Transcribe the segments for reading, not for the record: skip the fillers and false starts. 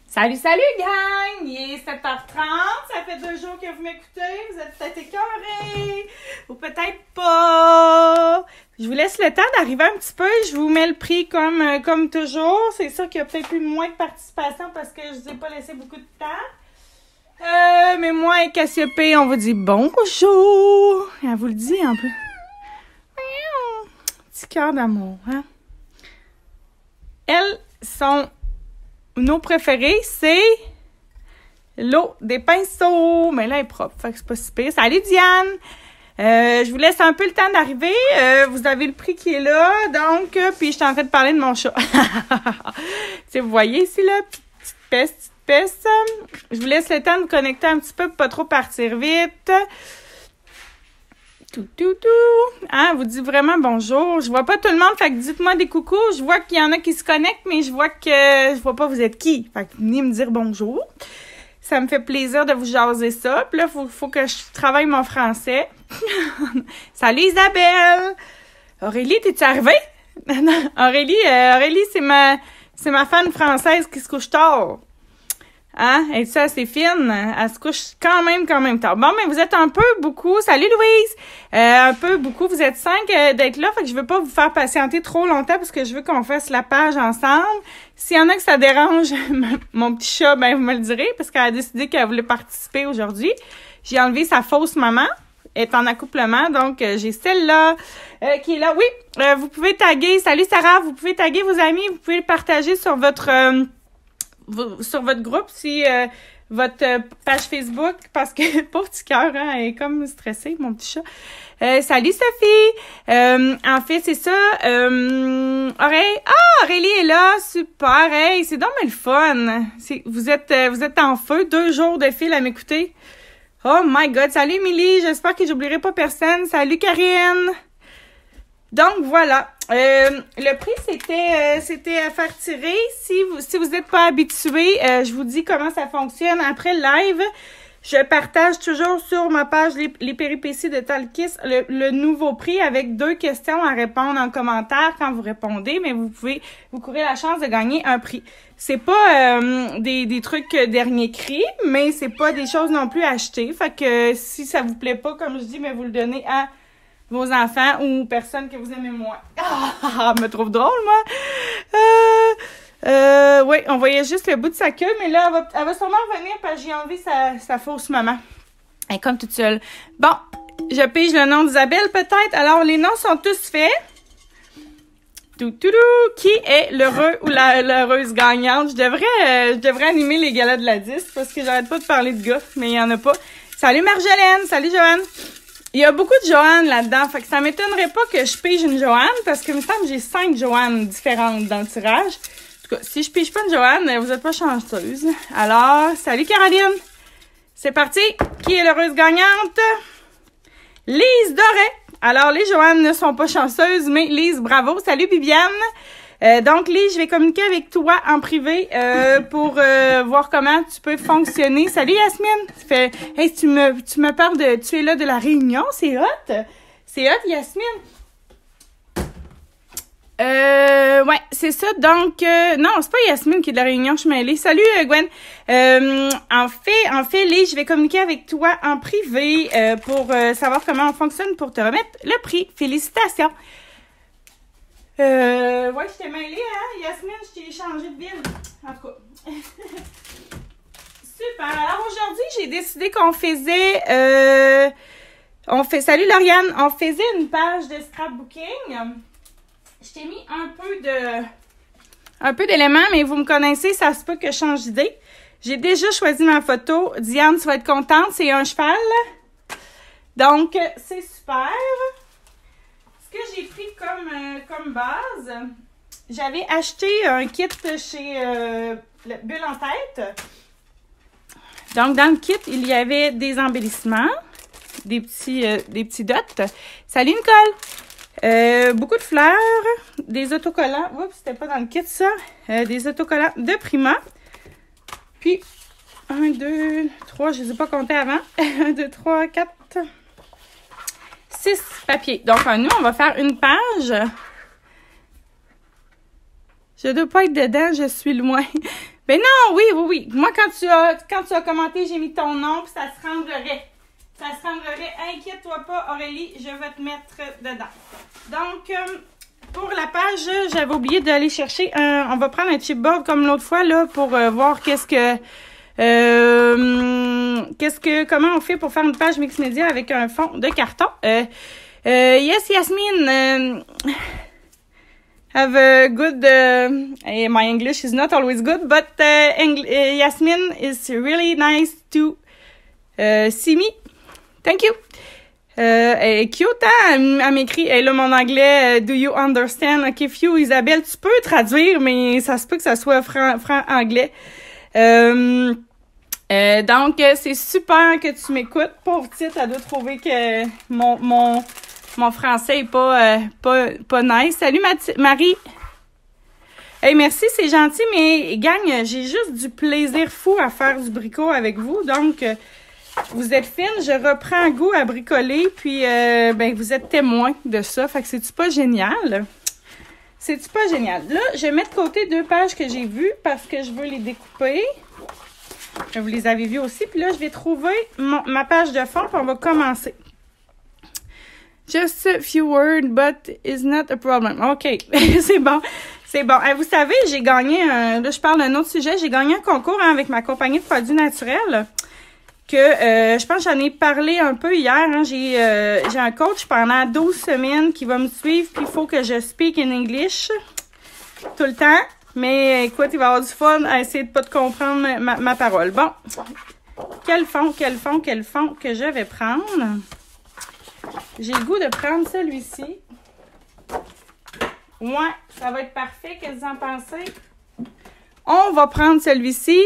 Salut, salut, gang! Il est 7h30, ça fait 2 jours que vous m'écoutez, vous êtes peut-être écœurés, ou peut-être pas. Je vous laisse le temps d'arriver un petit peu, je vous mets le prix comme toujours. C'est sûr qu'il y a peut-être eu moins de participation parce que je vous ai pas laissé beaucoup de temps. Mais moi et Cassiopée, on vous dit bonjour. Elle vous le dit un peu. Petit cœur d'amour, hein? Elles sont... Nos préférés, c'est l'eau des pinceaux. Mais là, elle est propre, fait que c'est pas si pire. Salut Diane! Je vous laisse un peu le temps d'arriver. Vous avez le prix qui est là, donc, puis je suis en train de parler de mon chat. Vous voyez ici, là, petite peste. Je vous laisse le temps de connecter un petit peu pour pas trop partir vite. Tout. Hein, vous dites vraiment bonjour. Je vois pas tout le monde, fait que dites-moi des coucous. Je vois qu'il y en a qui se connectent, mais je vois pas vous êtes qui. Fait que venez me dire bonjour. Ça me fait plaisir de vous jaser ça. Puis là, faut que je travaille mon français. Salut Isabelle! Aurélie, t'es-tu arrivée? Aurélie, c'est ma fan française qui se couche tard. Hein? Et ça, c'est fine. Elle se couche quand même tard. Bon, mais vous êtes un peu beaucoup. Salut Louise! Un peu beaucoup. Vous êtes 5 d'être là. Fait que je veux pas vous faire patienter trop longtemps parce que je veux qu'on fasse la page ensemble. S'il y en a que ça dérange mon petit chat, ben vous me le direz parce qu'elle a décidé qu'elle voulait participer aujourd'hui. J'ai enlevé sa fausse maman. Elle est en accouplement. Donc, j'ai celle-là qui est là. Oui, vous pouvez taguer. Salut Sarah! Vous pouvez taguer vos amis. Vous pouvez le partager sur votre groupe, si votre page Facebook, parce que pauvre petit cœur, hein, elle est comme stressée, mon petit chat. Salut Sophie! En fait, c'est ça. Aurélie est là, super. Hey, c'est donc le fun. Vous êtes en feu, 2 jours de fil à m'écouter. Oh my God! Salut Émilie, j'espère que j'oublierai pas personne. Salut Karine! Donc voilà, le prix c'était à faire tirer. Si vous n'êtes pas habitué, je vous dis comment ça fonctionne. Après le live, je partage toujours sur ma page les péripéties de Talkiss le nouveau prix avec 2 questions à répondre en commentaire quand vous répondez, mais vous courez la chance de gagner un prix. C'est pas des trucs dernier cri, mais c'est pas des choses non plus à acheter. Fait que si ça vous plaît pas, comme je dis, mais vous le donnez à vos enfants ou personnes que vous aimez moins. Me trouve drôle, moi. Oui, on voyait juste le bout de sa queue, mais là, elle va sûrement revenir parce que j'ai enlevé sa fausse maman. Elle est comme toute seule. Bon, je pige le nom d'Isabelle, peut-être. Alors, les noms sont tous faits. Qui est l'heureux ou l'heureuse gagnante? Je devrais animer les galas de la 10 parce que j'arrête pas de parler de gars, mais il y en a pas. Salut Marjolaine! Salut Joanne! Il y a beaucoup de Joanne là-dedans, fait que ça m'étonnerait pas que je pige une Joanne, parce que il me semble que j'ai 5 Joannes différentes dans le tirage. En tout cas, si je pige pas une Joanne, vous êtes pas chanceuse. Alors, salut Caroline! C'est parti! Qui est l'heureuse gagnante? Lise Doré! Alors, les Joannes ne sont pas chanceuses, mais Lise, bravo! Salut Bibiane! Donc, Lise, je vais communiquer avec toi en privé pour voir comment tu peux fonctionner. Salut Yasmine! Hey, tu me parles de... Tu es là de la Réunion, c'est hot! C'est hot, Yasmine! Ouais, c'est ça. Donc, non, c'est pas Yasmine qui est de la Réunion, je suis mêlée. Salut Gwen! En fait, Lise, je vais communiquer avec toi en privé pour savoir comment on fonctionne pour te remettre le prix. Félicitations! Ouais, je t'ai mêlée, hein, Yasmine, je t'ai changé de ville. En tout cas. Super. Alors, aujourd'hui, j'ai décidé qu'on faisait, salut Lauriane, on faisait une page de scrapbooking. Je t'ai mis un peu d'éléments, mais vous me connaissez, ça se peut que je change d'idée. J'ai déjà choisi ma photo. Diane, tu vas être contente, c'est un cheval. Donc, c'est super. Ce que j'ai pris comme base, j'avais acheté un kit chez Bulle en tête. Donc, dans le kit, il y avait des embellissements, des petits dots. Salut Nicole! Beaucoup de fleurs, des autocollants. Oups, c'était pas dans le kit ça. Des autocollants de Prima. Puis, 1, 2, 3, je ne les ai pas comptés avant. 1, 2, 3, 4... 6 papiers. Donc, nous, on va faire une page. Je ne dois pas être dedans, je suis loin. Ben non, oui, oui, oui. Moi, quand tu as commenté, j'ai mis ton nom, puis ça se rendrait. Ça se rendrait. Inquiète-toi pas, Aurélie, je vais te mettre dedans. Donc, pour la page, j'avais oublié d'aller chercher on va prendre un chipboard comme l'autre fois, là, pour voir comment on fait pour faire une page mix média avec un fond de carton. Yes, Yasmine, have a good, my English is not always good, but Yasmine is really nice to see me. Thank you. Elle est cute, hein? Elle m'écrit, et là, mon anglais, do you understand? OK, few, Isabelle, tu peux traduire, mais ça se peut que ça soit franc-anglais. Donc, c'est super que tu m'écoutes. Pauvre petite, elle doit trouver que mon français est pas nice. Salut, Marie! Hey, merci, c'est gentil, mais gang, j'ai juste du plaisir fou à faire du bricot avec vous, donc... vous êtes fine, je reprends goût à bricoler, puis vous êtes témoin de ça. Fait que c'est-tu pas génial? C'est-tu pas génial? Là, je vais mettre de côté 2 pages que j'ai vues parce que je veux les découper. Vous les avez vues aussi. Puis là, je vais trouver ma page de fond, puis on va commencer. Just a few words, but it's not a problem. OK, c'est bon. C'est bon. Vous savez, j'ai gagné là, je parle d'un autre sujet. J'ai gagné un concours avec ma compagnie de produits naturels. Que je pense que j'en ai parlé un peu hier. Hein. J'ai un coach pendant 12 semaines qui va me suivre, puis il faut que je speak in English tout le temps. Mais écoute, il va y avoir du fun à essayer de pas te comprendre ma parole. Bon, quel fond que je vais prendre? J'ai le goût de prendre celui-ci. Ouais, ça va être parfait. Qu'est-ce que vous en pensez? On va prendre celui-ci.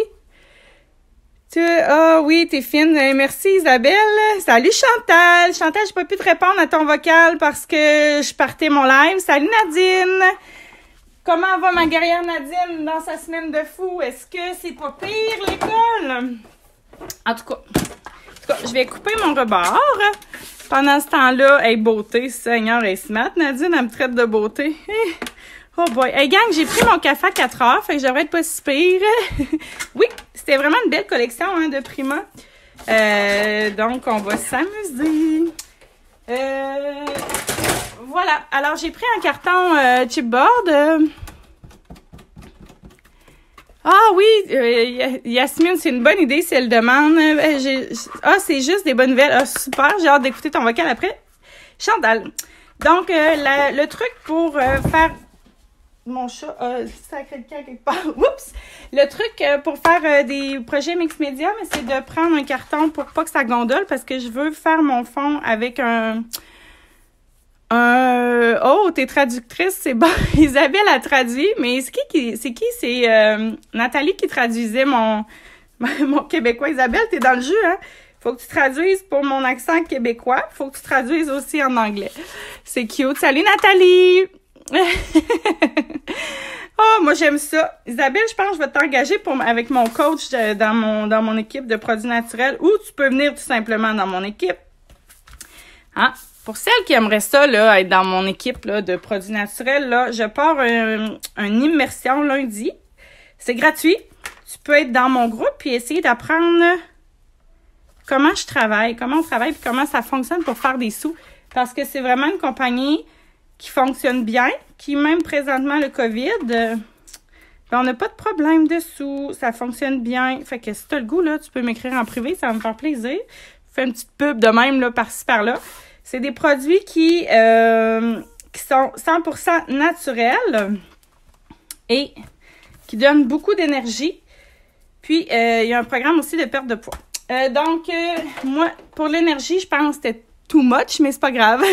Oui, t'es fine. Merci, Isabelle. Salut, Chantal. Chantal, j'ai pas pu te répondre à ton vocal parce que je partais mon live. Salut, Nadine. Comment va ma guerrière Nadine dans sa semaine de fou? Est-ce que c'est pas pire, l'école? En tout cas, je vais couper mon rebord. Pendant ce temps-là, hey, beauté, Seigneur, et smart. Nadine, elle me traite de beauté. Oh boy. Hey, gang, j'ai pris mon café à 4 heures, fait que je devrais être pas si pire. Oui, c'était vraiment une belle collection hein, de Prima. Donc, on va s'amuser. Voilà. Alors, j'ai pris un carton chipboard. Ah oui, Yasmine, c'est une bonne idée si elle demande. C'est juste des bonnes nouvelles. Ah, super, j'ai hâte d'écouter ton vocal après. Chantal. Donc, le truc pour faire... Mon chat a sacré le camp quelque part. Oups! Le truc pour faire des projets mix média, mais c'est de prendre un carton pour pas que ça gondole parce que je veux faire mon fond avec Oh, t'es traductrice, c'est bon. Isabelle a traduit, mais c'est qui? C'est Nathalie qui traduisait mon québécois. Isabelle, t'es dans le jus, hein? Faut que tu traduises pour mon accent québécois. Faut que tu traduises aussi en anglais. C'est cute. Salut, Nathalie! Oh, moi, j'aime ça. Isabelle, je pense que je vais t'engager avec mon coach dans mon équipe de produits naturels ou tu peux venir tout simplement dans mon équipe. Hein? Pour celles qui aimeraient ça, là, être dans mon équipe là, de produits naturels, là, je pars une immersion lundi. C'est gratuit. Tu peux être dans mon groupe puis essayer d'apprendre comment je travaille, comment on travaille puis comment ça fonctionne pour faire des sous. Parce que c'est vraiment une compagnie qui fonctionne bien, qui même présentement le COVID, on n'a pas de problème dessous, ça fonctionne bien. Fait que si tu as le goût, là, tu peux m'écrire en privé, ça va me faire plaisir. Je fais une petite pub de même, là, par-ci, par-là. C'est des produits qui sont 100% naturels et qui donnent beaucoup d'énergie. Puis, il y a un programme aussi de perte de poids. Donc, moi, pour l'énergie, je pense que c'était too much, mais c'est pas grave.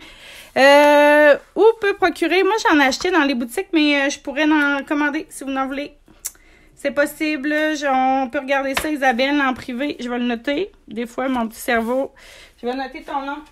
Où peut procurer? Moi, j'en ai acheté dans les boutiques, mais je pourrais en commander si vous en voulez. C'est possible. On peut regarder ça, Isabelle, en privé. Je vais le noter. Des fois, mon petit cerveau. Je vais noter ton nom.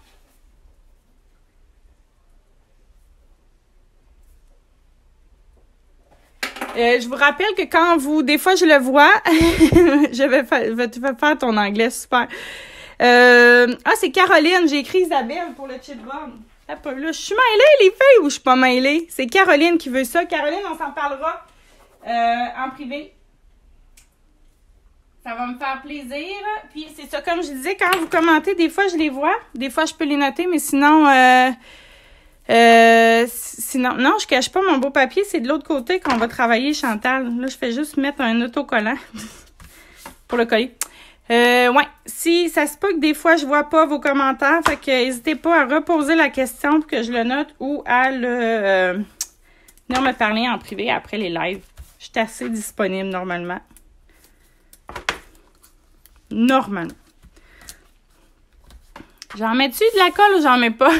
Je vous rappelle que quand des fois, je le vois, je vais faire ton anglais, super. C'est Caroline. J'ai écrit Isabelle pour le chipboard. Là, je suis mêlée, les filles, ou je suis pas mêlée? C'est Caroline qui veut ça. Caroline, on s'en parlera en privé. Ça va me faire plaisir. Puis c'est ça, comme je disais, quand vous commentez, des fois je les vois. Des fois je peux les noter, mais sinon... sinon, non, je cache pas mon beau papier. C'est de l'autre côté qu'on va travailler, Chantal. Là, je fais juste mettre un autocollant pour le coller. Ouais, si ça se peut que des fois je vois pas vos commentaires, fait que n'hésitez pas à reposer la question pour que je le note ou à le venir me parler en privé après les lives. Je suis assez disponible normalement. Normalement. J'en mets-tu de la colle ou j'en mets pas?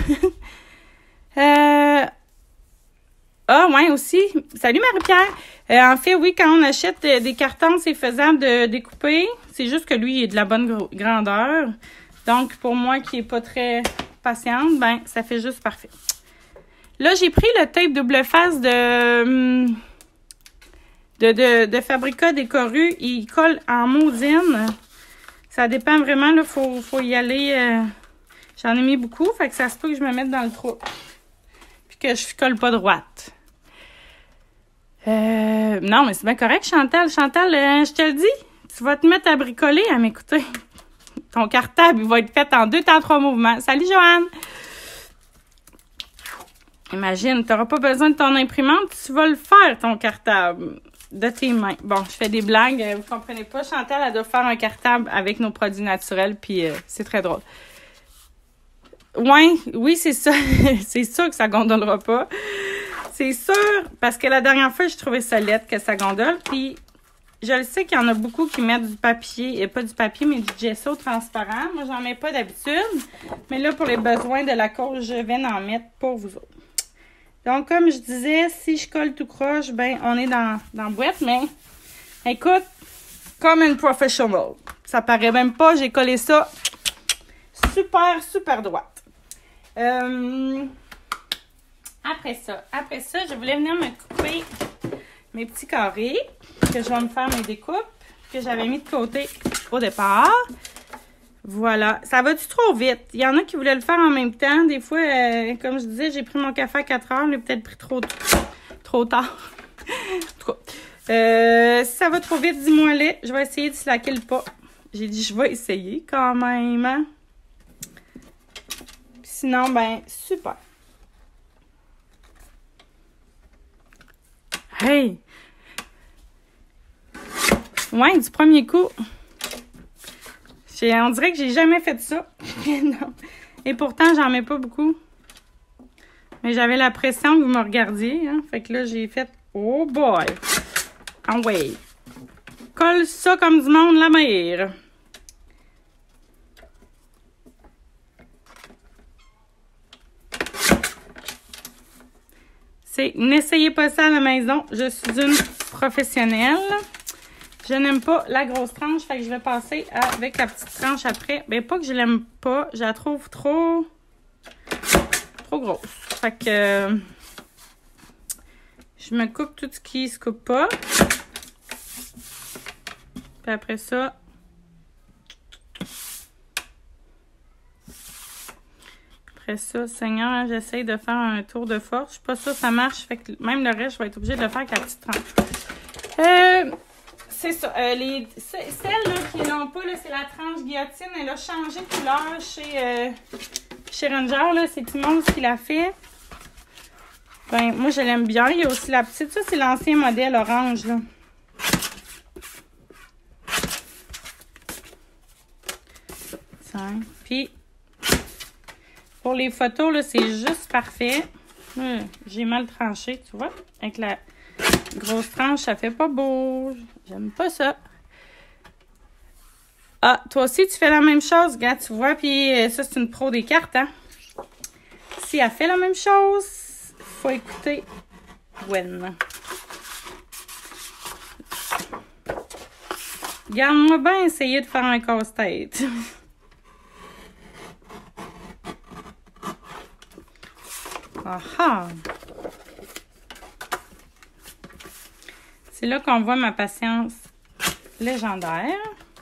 Ah, ouais, aussi. Salut Marie-Pierre. En fait, oui, quand on achète des cartons, c'est faisable de découper. C'est juste que lui, il est de la bonne grandeur. Donc, pour moi qui est pas très patiente, ben, ça fait juste parfait. Là, j'ai pris le tape double face de Fabrica Décoru. Il colle en maudine. Ça dépend vraiment, là, faut y aller. J'en ai mis beaucoup, fait que ça se peut que je me mette dans le trou. Puis que je colle pas droite. Non, mais c'est bien correct, Chantal. Chantal, je te le dis, tu vas te mettre à bricoler à m'écouter. Ton cartable, il va être fait en 2 temps 3 mouvements. Salut, Joanne! Imagine, tu n'auras pas besoin de ton imprimante, tu vas le faire, ton cartable, de tes mains. Bon, je fais des blagues, vous comprenez pas. Chantal, elle doit faire un cartable avec nos produits naturels, puis c'est très drôle. Ouais, oui, c'est ça. C'est sûr que ça gondolera pas. C'est sûr, parce que la dernière fois, je trouvais ça laid que ça gondole. Puis, je le sais qu'il y en a beaucoup qui mettent du papier, pas du papier, mais du gesso transparent. Moi, j'en mets pas d'habitude. Mais là, pour les besoins de la cause, je vais en mettre pour vous autres. Donc, comme je disais, si je colle tout croche, ben, on est dans la boîte. Mais, écoute, comme une professionnal. Ça paraît même pas, j'ai collé ça super, super droite. Après ça, je voulais venir me couper mes petits carrés, que je vais me faire mes découpes, que j'avais mis de côté au départ. Voilà. Ça va-tu trop vite? Il y en a qui voulaient le faire en même temps. Des fois, comme je disais, j'ai pris mon café à 4 heures. Je l'ai peut-être pris trop tard. En tout cas, si ça va trop vite, dis-moi-le. Je vais essayer de slacker le pas. J'ai dit, je vais essayer quand même. Hein? Sinon, ben, super. Hey! Ouais, du premier coup. On dirait que j'ai jamais fait ça. Non. Et pourtant, j'en mets pas beaucoup. Mais j'avais la pression que vous me regardiez. Hein? Fait que là, j'ai fait... Oh boy! Ah ouais! Colle ça comme du monde la mer. N'essayez pas ça à la maison. Je suis une professionnelle. Je n'aime pas la grosse tranche, fait que je vais passer avec la petite tranche après. Ben, pas que je l'aime pas, je la trouve trop grosse. Fait que je me coupe tout ce qui se coupe pas. Puis après ça, Seigneur, j'essaye de faire un tour de force. Je suis pas sûre que ça marche. Fait que même le reste, je vais être obligée de le faire avec la petite tranche. C'est ça. Celle là, qui n'ont pas, là, c'est la tranche guillotine. Elle a changé de couleur chez Ranger. Là, c'est Timon qui l'a fait. Ben, moi, je l'aime bien. Il y a aussi la petite. Ça, c'est l'ancien modèle orange. Là. Puis, pour les photos, là, c'est juste parfait. J'ai mal tranché, tu vois. Avec la grosse tranche, ça fait pas beau. J'aime pas ça. Ah, toi aussi, tu fais la même chose, gars, tu vois. Puis ça, c'est une pro des cartes, hein. Si elle fait la même chose, faut écouter Gwen. Regarde-moi bien essayer de faire un casse-tête. Aha! C'est là qu'on voit ma patience légendaire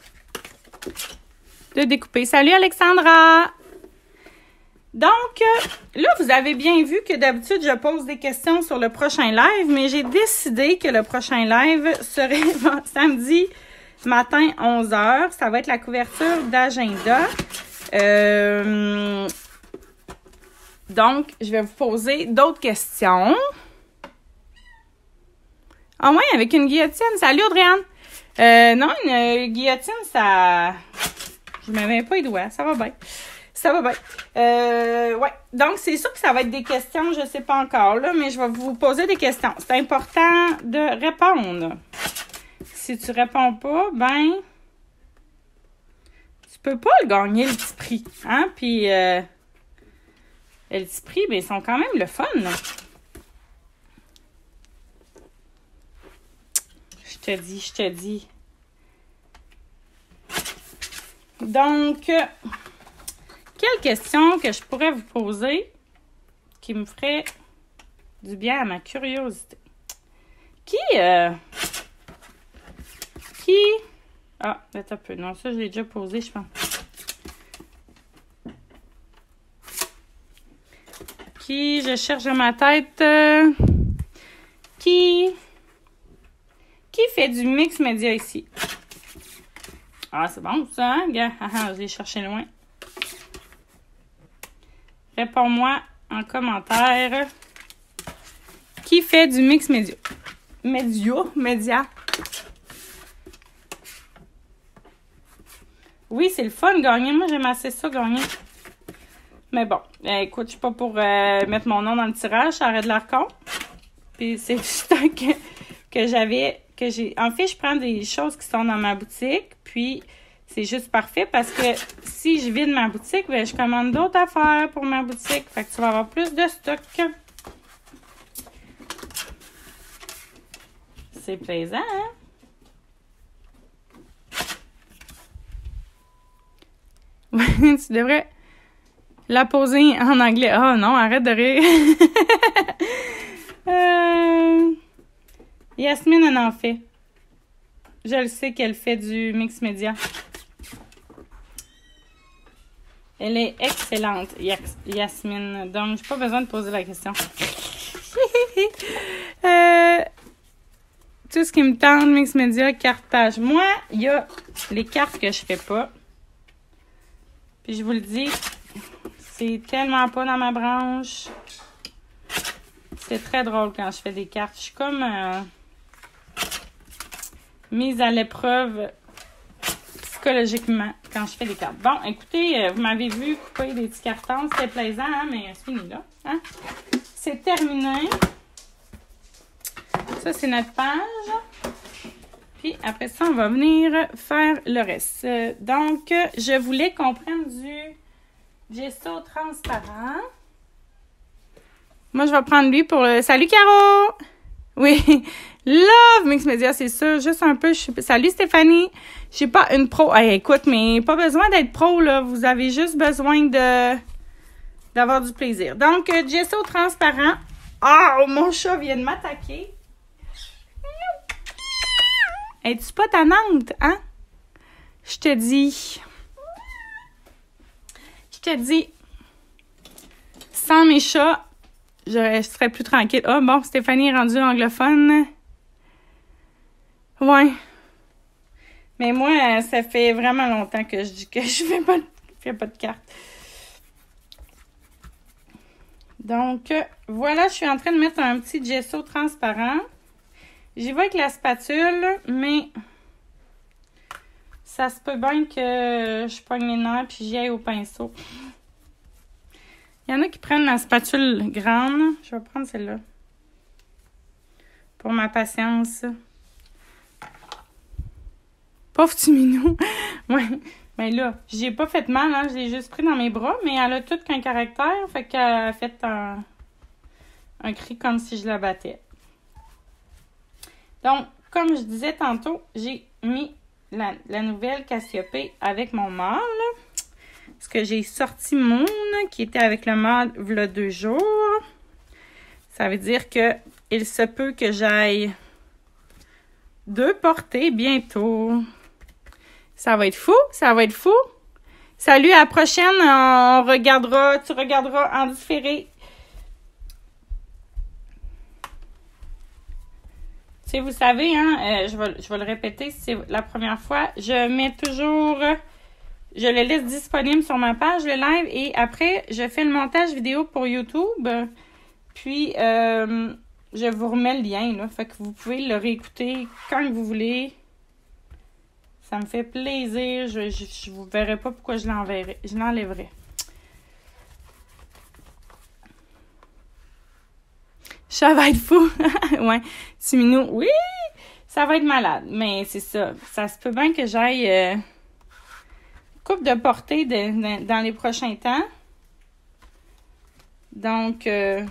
de découper. Salut Alexandra! Donc, là, vous avez bien vu que d'habitude, je pose des questions sur le prochain live, mais j'ai décidé que le prochain live serait samedi matin 11h. Ça va être la couverture d'agenda. Donc, je vais vous poser d'autres questions. Ah ouais, avec une guillotine. Salut, Audriane! Non, une guillotine, ça... Je me mets pas les doigts. Ça va bien. Ça va bien. Ouais. Donc, c'est sûr que ça va être des questions, je sais pas encore, là, mais je vais vous poser des questions. C'est important de répondre. Si tu réponds pas, ben... Tu peux pas le gagner, le petit prix. Hein? Puis, le petit prix, ben, ils sont quand même le fun, là. Je te dis. Donc, quelle question que je pourrais vous poser qui me ferait du bien à ma curiosité? Qui... Ah, attends un peu. Non, ça, je l'ai déjà posé, je pense. Qui, je cherche dans ma tête... Qui fait du mix média ici? Ah, c'est bon, ça, hein, gars? Je l'ai cherché loin. Réponds-moi en commentaire. Qui fait du mix média? Média. Oui, c'est le fun, gagner. Moi, j'aime assez ça, gagner. Mais bon, écoute, je suis pas pour mettre mon nom dans le tirage, ça arrête de l'arcon. Puis c'est juste que j'ai... En fait, je prends des choses qui sont dans ma boutique, puis c'est juste parfait parce que si je vide ma boutique, ben, je commande d'autres affaires pour ma boutique. Fait que tu vas avoir plus de stock. C'est plaisant, hein? Tu devrais la poser en anglais. Oh non, arrête de rire. Yasmine en fait. Je le sais qu'elle fait du mix média. Elle est excellente, Yasmine. Donc, j'ai pas besoin de poser la question. Tout ce qui me tente, mix média, carte page. Moi, il y a les cartes que je fais pas. Puis je vous le dis, c'est tellement pas dans ma branche. C'est très drôle quand je fais des cartes. Je suis comme mise à l'épreuve psychologiquement quand je fais des cartes. Bon, écoutez, vous m'avez vu couper des petits cartons. C'était plaisant, hein, mais c'est fini là. Hein? C'est terminé. Ça, c'est notre page. Puis après ça, on va venir faire le reste. Donc, je voulais qu'on prenne du gesso transparent. Moi, je vais prendre lui pour le... Salut, Caro! Oui, love Mix Media, c'est sûr. Juste un peu. Salut, Stéphanie. Je suis pas une pro. Hey, écoute, mais pas besoin d'être pro, là. Vous avez juste besoin d'avoir du plaisir. Donc, gesso transparent. Ah, mon chat vient de m'attaquer. Es-tu pas tannante, hein? Je te dis. Sans mes chats, je serais plus tranquille. Ah, bon, Stéphanie est rendue anglophone. Ouais. Mais moi, ça fait vraiment longtemps que je dis que je fais pas de carte. Donc, voilà, je suis en train de mettre un petit gesso transparent. J'y vais avec la spatule, mais ça se peut bien que je pogne les nerfs puis j'y aille au pinceau. Il y en a qui prennent la spatule grande. Je vais prendre celle-là. Pour ma patience. Pauvre petit minou. Ouais. Mais là, j'ai pas fait mal, hein. Je l'ai juste pris dans mes bras, mais elle a tout qu'un caractère. Fait qu'elle a fait un cri comme si je la battais. Donc, comme je disais tantôt, j'ai mis la nouvelle Cassiopée avec mon mâle. Parce que j'ai sorti Moon, qui était avec le mâle il y a 2 jours. Ça veut dire que il se peut que j'aille 2 portées bientôt. Ça va être fou, ça va être fou. Salut, à la prochaine, tu regarderas en différé. Tu sais, vous savez, hein, je vais le répéter si c'est la première fois, je mets toujours, je le laisse disponible sur ma page, le live, et après, je fais le montage vidéo pour YouTube, puis je vous remets le lien, là, fait que vous pouvez le réécouter quand vous voulez. Ça me fait plaisir, je vous verrai pas pourquoi je l'enlèverai. Ça va être fou. Ouais. Siminou, oui, ça va être malade. Mais c'est ça. Ça se peut bien que j'aille coupe de portée dans les prochains temps. Donc, je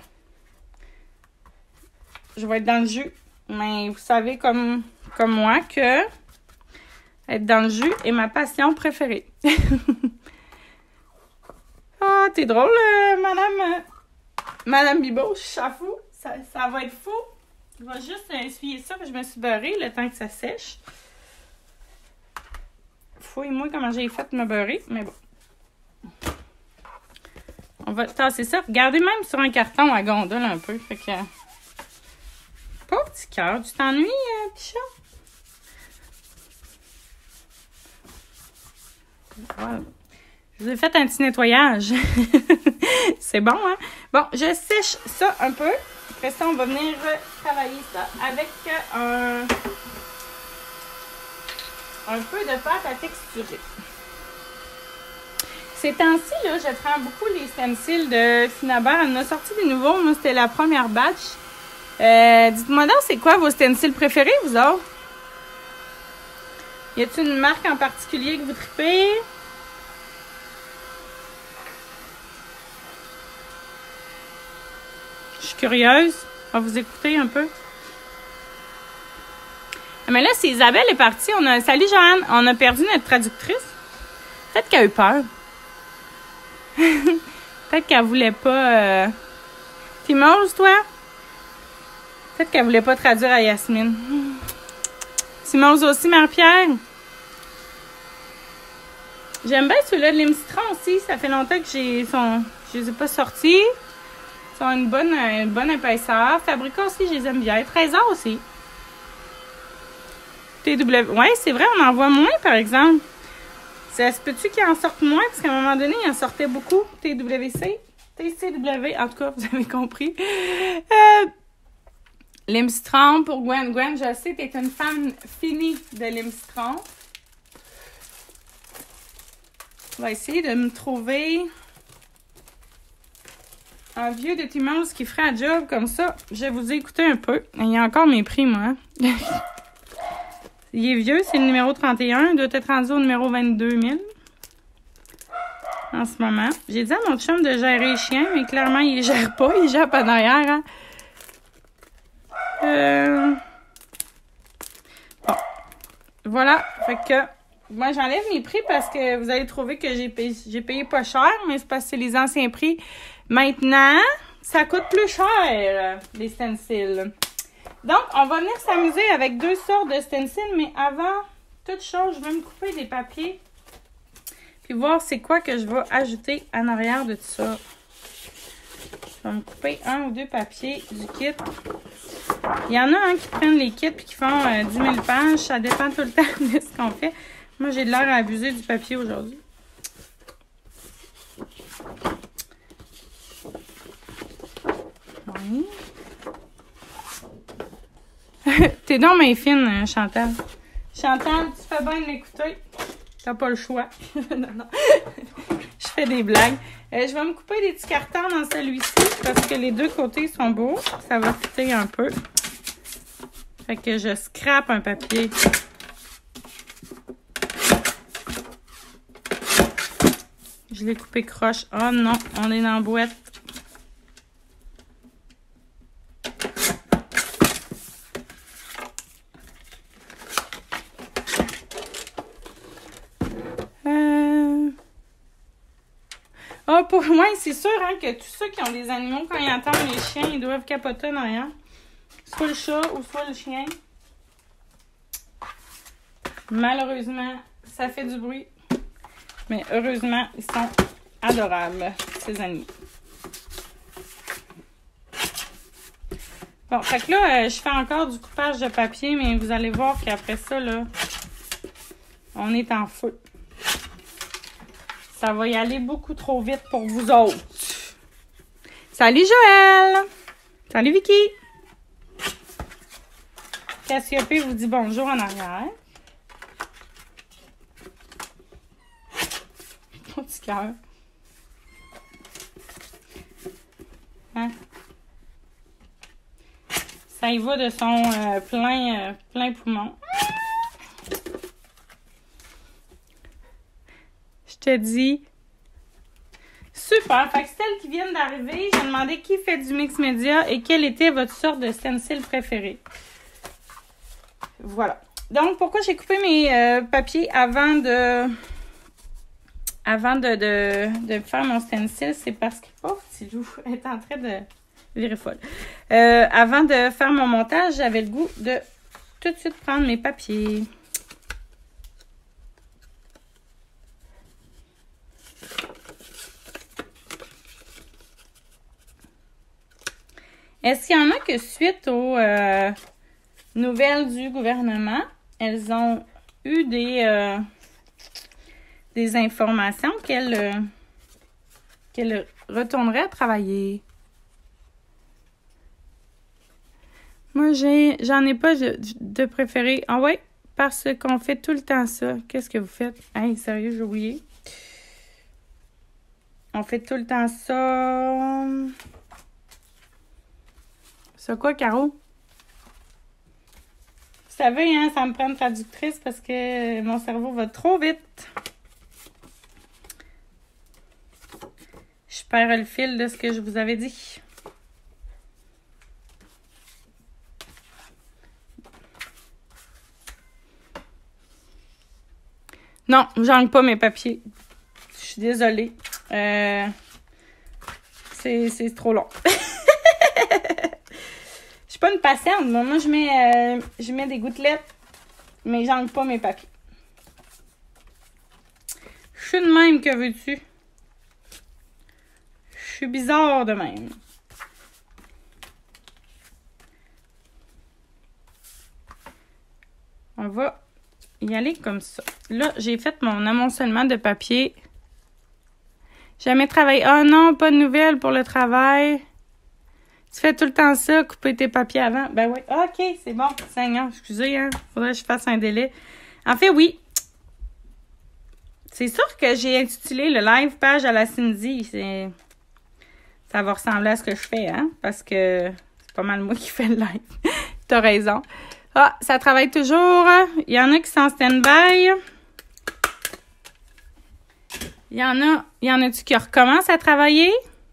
vais être dans le jus. Mais vous savez comme moi que être dans le jus est ma passion préférée. Ah, t'es drôle, Madame Bibo, je suis fou. Ça va être fou. Je vais juste essuyer ça, parce que je me suis beurrée le temps que ça sèche. Fouille-moi comment j'ai fait de me beurrer, mais bon. On va tasser ça. Regardez même sur un carton à gondole un peu. Fait que... Pauvre petit cœur, tu t'ennuies, petit chat? Voilà. Je vous ai fait un petit nettoyage. C'est bon, hein? Bon, je sèche ça un peu. Après ça, on va venir travailler ça avec un peu de pâte à texturer. Ces temps-ci, là, je prends beaucoup les stencils de Finabert. Elle en a sorti des nouveaux. Moi, c'était la première batch. Dites-moi donc, c'est quoi vos stencils préférés, vous autres? Y a-t-il une marque en particulier que vous tripez? Je suis curieuse. On va vous écouter un peu. Mais là, c'est Isabelle est partie. Salut, Joanne. On a perdu notre traductrice. Peut-être qu'elle a eu peur. Peut-être qu'elle voulait pas... T'es morte, toi? Peut-être qu'elle voulait pas traduire à Yasmine. Timose aussi, Marie-Pierre. J'aime bien ceux-là de Lime Citron aussi. Ça fait longtemps que je les ai pas sortis. Ils ont une bonne épaisseur. Fabrica aussi, je les aime bien. Trésor aussi. TW. Ouais, c'est vrai, on en voit moins, par exemple. Ça se peut-tu qu'ils en sortent moins? Parce qu'à un moment donné, ils en sortaient beaucoup. TWC. TCW. En tout cas, vous avez compris. Lime Citron pour Gwen. Gwen, je sais, tu es une fan finie de Lime Citron. On va essayer de me trouver un vieux de Timos qui ferait un job comme ça. Je vais vous écouter un peu. Il y a encore mes prix, moi. Il est vieux, c'est le numéro 31. Il doit être rendu au numéro 22 000 en ce moment. J'ai dit à mon chum de gérer les chiens, mais clairement, il les gère pas. Il gère pas derrière, hein. Bon. Voilà. Fait que moi, j'enlève mes prix parce que vous allez trouver que j'ai payé pas cher, mais c'est parce que c'est les anciens prix. Maintenant, ça coûte plus cher, les stencils. Donc, on va venir s'amuser avec deux sortes de stencils, mais avant toute chose, je vais me couper des papiers puis voir c'est quoi que je vais ajouter en arrière de tout ça. Je vais me couper un ou deux papiers du kit. Il y en a qui prennent les kits et qui font 10 000 pages. Ça dépend tout le temps de ce qu'on fait. Moi, j'ai de l'air à abuser du papier aujourd'hui. Oui. T'es donc bien fine, Chantal. Chantal, tu fais bien de m'écouter. T'as pas le choix. Non. Je fais des blagues. Je vais me couper des petits cartons dans celui-ci parce que les deux côtés sont beaux. Ça va fitter un peu. Fait que je scrape un papier. Je l'ai coupé croche. Oh non, on est dans la boîte. Ah, pour moi, c'est sûr hein, que tous ceux qui ont des animaux, quand ils entendent les chiens, ils doivent capoter en rien. Soit le chat ou soit le chien. Malheureusement, ça fait du bruit. Mais heureusement, ils sont adorables, ces animaux. Bon, fait que là, je fais encore du coupage de papier, mais vous allez voir qu'après ça, là, on est en feu. Ça va y aller beaucoup trop vite pour vous autres. Salut Joël! Salut Vicky! Cassiopée vous dit bonjour en arrière. Mon petit cœur. Hein? Ça y va de son plein poumon. Je te dis. Super! Fait que celles qui viennent d'arriver, j'ai demandé qui fait du mix média et quelle était votre sorte de stencil préférée. Voilà. Donc, pourquoi j'ai coupé mes papiers avant de faire mon stencil, c'est parce que... Oh, petit loup, elle est en train de virer folle. Avant de faire mon montage, j'avais le goût de tout de suite prendre mes papiers. Est-ce qu'il y en a que suite aux nouvelles du gouvernement, elles ont eu des informations qu'elles retourneraient à travailler? Moi, j'en ai pas de préféré. Ah ouais, parce qu'on fait tout le temps ça. Qu'est-ce que vous faites? Hey, sérieux, j'ai oublié. On fait tout le temps ça... C'est quoi, Caro? Vous savez, hein, ça me prend une traductrice parce que mon cerveau va trop vite. Je perds le fil de ce que je vous avais dit. Non, j'enlève pas mes papiers. Je suis désolée. C'est trop long. Je suis pas une patiente. Moi, je mets des gouttelettes, mais j'enlève pas mes papiers. Je suis de même, que veux-tu? Je suis bizarre de même. On va y aller comme ça. Là, j'ai fait mon amoncellement de papier. Jamais travaillé. Oh non, pas de nouvelles pour le travail. Tu fais tout le temps ça, couper tes papiers avant. Ben oui. OK, c'est bon. Seigneur, excusez, hein. Faudrait que je fasse un délai. En fait, oui. C'est sûr que j'ai intitulé le live page à la Cindy. Ça va ressembler à ce que je fais, hein. Parce que c'est pas mal moi qui fais le live. T'as raison. Ah, ça travaille toujours. Il y en a qui sont en stand-by. Il y en a-tu qui recommencent à travailler?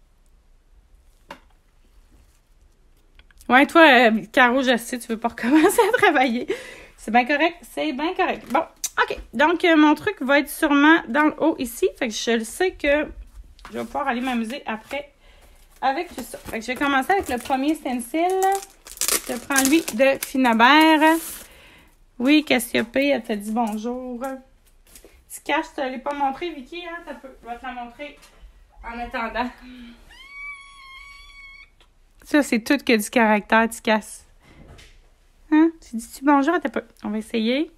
Ouais, toi, Caro, je sais, tu veux pas recommencer à travailler. C'est bien correct, c'est bien correct. Bon, OK. Donc, mon truc va être sûrement dans le haut ici. Fait que je le sais que je vais pouvoir aller m'amuser après avec tout ça. Fait que je vais commencer avec le premier stencil. Je prends lui de Finabert. Oui, Cassiopée, elle t'a dit bonjour. Tu caches, tu ne l'ai pas montré, Vicky, hein? Je vais te la montrer en attendant. Ça, c'est tout que du caractère, tu casses. Hein? Tu dis-tu bonjour? Attends pas. On va essayer.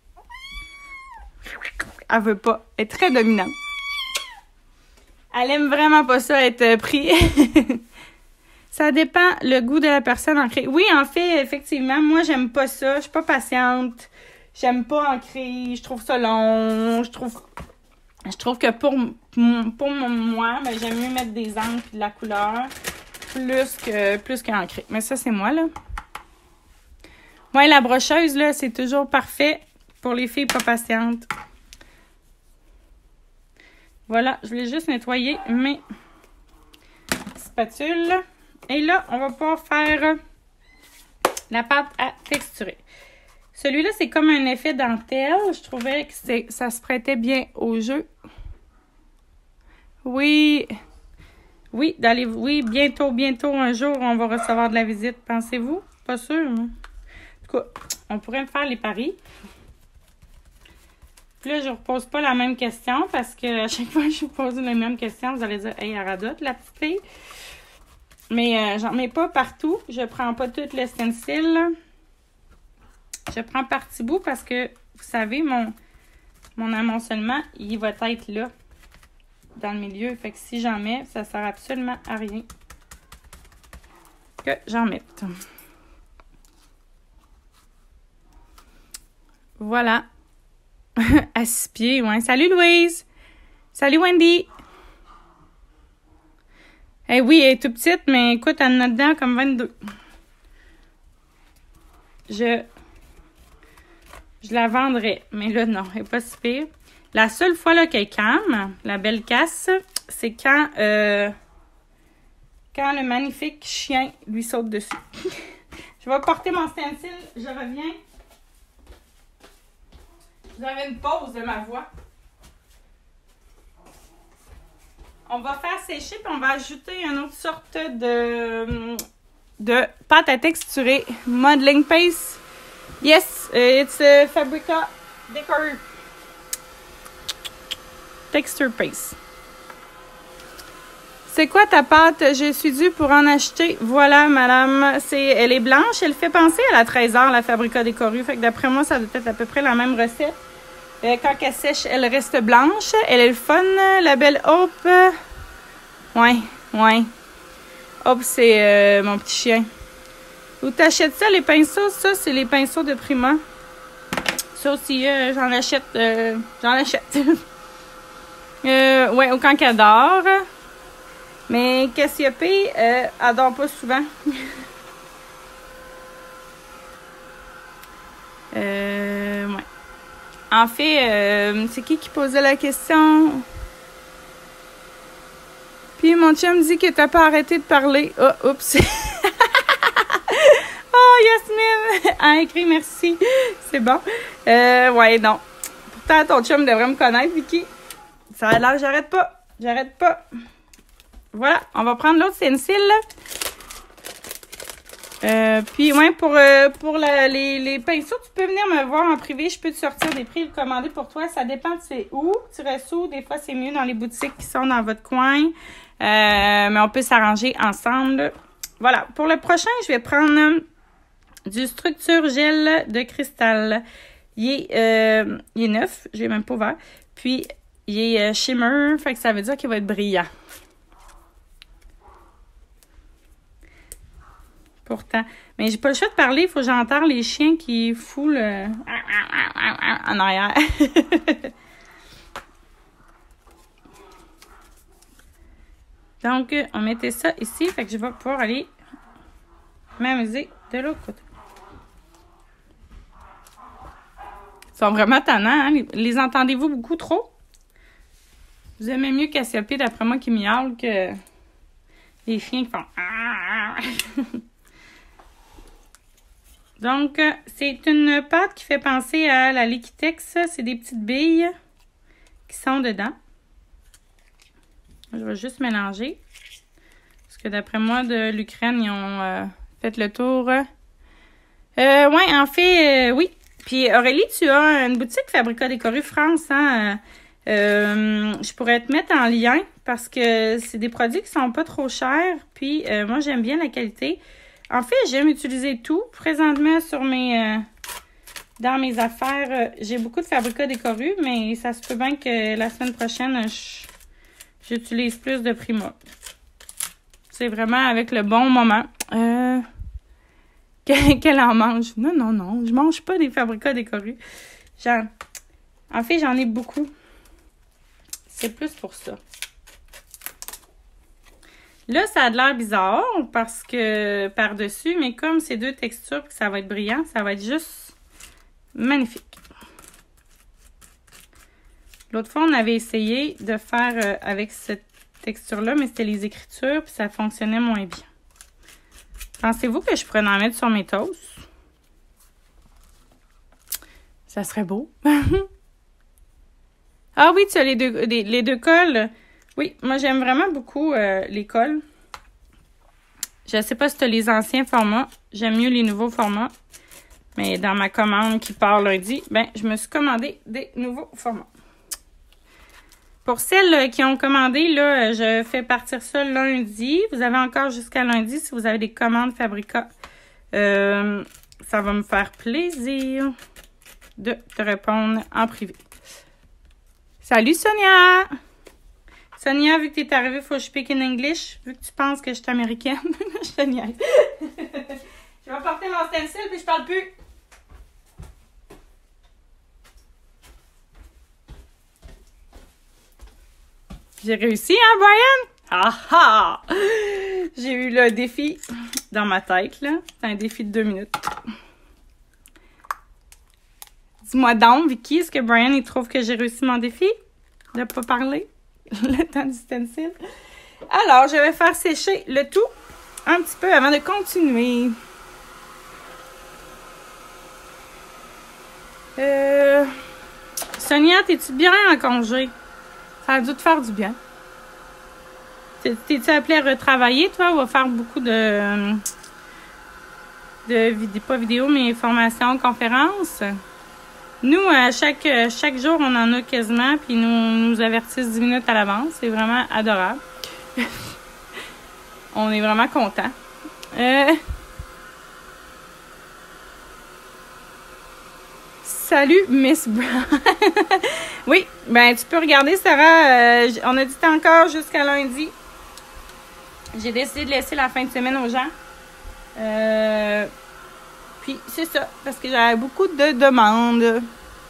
Elle veut pas. Elle est très dominante. Elle aime vraiment pas ça, être pris. Ça dépend le goût de la personne ancrée. Oui, en fait, effectivement, moi, j'aime pas ça. Je suis pas patiente. J'aime pas ancrer. Je trouve ça long. Je trouve que pour moi, ben, j'aime mieux mettre des encres et de la couleur plus qu'ancrer. Mais ça, c'est moi, là. Ouais, la brocheuse, là, c'est toujours parfait pour les filles pas patientes. Voilà, je voulais juste nettoyer mes spatules. Et là, on va pouvoir faire la pâte à texturer. Celui-là, c'est comme un effet dentelle. Je trouvais que ça se prêtait bien au jeu. Oui, bientôt, un jour, on va recevoir de la visite. Pensez-vous? Pas sûr. Hein? En tout cas, on pourrait me faire les paris. Puis là, je ne repose pas la même question parce que à chaque fois que je vous pose la même question, vous allez dire « Hey, elle radote, la petite fille. » Mais j'en mets pas partout. Je prends pas tout le stencil. Je prends par petits bouts parce que, vous savez, mon amoncellement, il va être là, dans le milieu. Fait que si j'en mets, ça sert absolument à rien que j'en mette. Voilà. À 6 pieds, ouais. Salut Louise! Salut Wendy! Eh oui, elle est toute petite, mais écoute, elle en a dedans comme 22. Je la vendrais, mais là, non, elle n'est pas si pire. La seule fois là qu'elle calme, la belle casse, c'est quand le magnifique chien lui saute dessus. Je vais porter mon stencil, je reviens. J'avais une pause de ma voix. On va faire sécher puis on va ajouter une autre sorte de pâte à texturer. Modeling paste. Yes, it's Fabrica Decor Texture Paste. C'est quoi ta pâte? Je suis due pour en acheter. Voilà, madame. Elle est blanche. Elle fait penser à la Trésor, la Fabrica Decor. Fait que d'après moi, ça doit être à peu près la même recette. Quand elle sèche, elle reste blanche. Elle est le fun. La belle Hope. Ouais. Hope, c'est mon petit chien. Où t'achètes ça, les pinceaux? Ça, c'est les pinceaux de Prima. Ça aussi, j'en achète. Ouais, au Cancador. Mais Cassiopée, adore pas souvent. Ouais. En fait, c'est qui posait la question? Puis mon chum dit que t'as pas arrêté de parler. Oh, oups. Oh, Yasmine! Ah, écrit merci. C'est bon. Ouais, non. Pourtant, ton chum devrait me connaître, Vicky. Ça a l'air, j'arrête pas. Voilà, on va prendre l'autre stencil. Puis, ouais, pour les pinceaux, tu peux venir me voir en privé. Je peux te sortir des prix recommandés pour toi. Ça dépend de c'est où. Tu restes où. Des fois, c'est mieux dans les boutiques qui sont dans votre coin. Mais on peut s'arranger ensemble. Voilà. Pour le prochain, je vais prendre du structure gel de cristal. Il est neuf. Je l'ai même pas ouvert. Puis, il est shimmer. Fait que ça veut dire qu'il va être brillant. Pourtant. Mais j'ai pas le choix de parler. Il faut que j'entende les chiens qui foulent en arrière. Donc, on mettait ça ici. Fait que je vais pouvoir aller m'amuser de l'autre côté. Ils sont vraiment tannants, hein? Les entendez-vous beaucoup trop? Vous aimez mieux Cassiopée, d'après moi, qui miaule que les chiens qui font... Donc, c'est une pâte qui fait penser à la Liquitex. C'est des petites billes qui sont dedans. Je vais juste mélanger. Parce que d'après moi, de l'Ukraine, ils ont fait le tour. Ouais, en fait, oui. Puis Aurélie, tu as une boutique Fabrica Decor France, hein? Je pourrais te mettre en lien parce que c'est des produits qui sont pas trop chers. Puis moi, j'aime bien la qualité. En fait, j'aime utiliser tout. Présentement, dans mes affaires, j'ai beaucoup de Fabrica Decor, mais ça se peut bien que la semaine prochaine, j'utilise plus de Prima. C'est vraiment avec le bon moment. Qu'elle en mange. Non. Je mange pas des Fabrica Decor. En fait, j'en ai beaucoup. C'est plus pour ça. Là, ça a de l'air bizarre parce que par-dessus, mais comme c'est deux textures que ça va être brillant, ça va être juste magnifique. L'autre fois, on avait essayé de faire avec cette texture-là, mais c'était les écritures, puis ça fonctionnait moins bien. Pensez-vous que je pourrais en mettre sur mes toasts? Ça serait beau. Ah oui, tu as les deux cols. Oui, moi, j'aime vraiment beaucoup les cols. Je ne sais pas si tu as les anciens formats. J'aime mieux les nouveaux formats. Mais dans ma commande qui part lundi, je me suis commandé des nouveaux formats. Pour celles qui ont commandé, là, je fais partir ça lundi. Vous avez encore jusqu'à lundi si vous avez des commandes Fabrica. Ça va me faire plaisir de te répondre en privé. Salut Sonia! Sonia, vu que tu es arrivée, il faut que je speak in English. Vu que tu penses que je suis américaine, je te niaise. Je vais porter mon stencil puis je parle plus. J'ai réussi, hein, Brian? Ah ah! J'ai eu le défi dans ma tête, là. C'est un défi de 2 minutes. Dis-moi donc, Vicky, est-ce que Brian, il trouve que j'ai réussi mon défi? De pas parler? Le temps du stencil. Alors, je vais faire sécher le tout un petit peu avant de continuer. Sonia, t'es-tu bien en congé? Ça a dû te faire du bien. T'es-tu appelée à retravailler, toi, ou à faire beaucoup de pas vidéo, mais formations, conférences? Nous, chaque jour, on en a quasiment, puis nous avertissent 10 minutes à l'avance. C'est vraiment adorable. On est vraiment contents. Salut, Miss Brown. Oui, ben tu peux regarder, Sarah. On a dit encore jusqu'à lundi. J'ai décidé de laisser la fin de semaine aux gens. Puis, c'est ça, parce que j'avais beaucoup de demandes.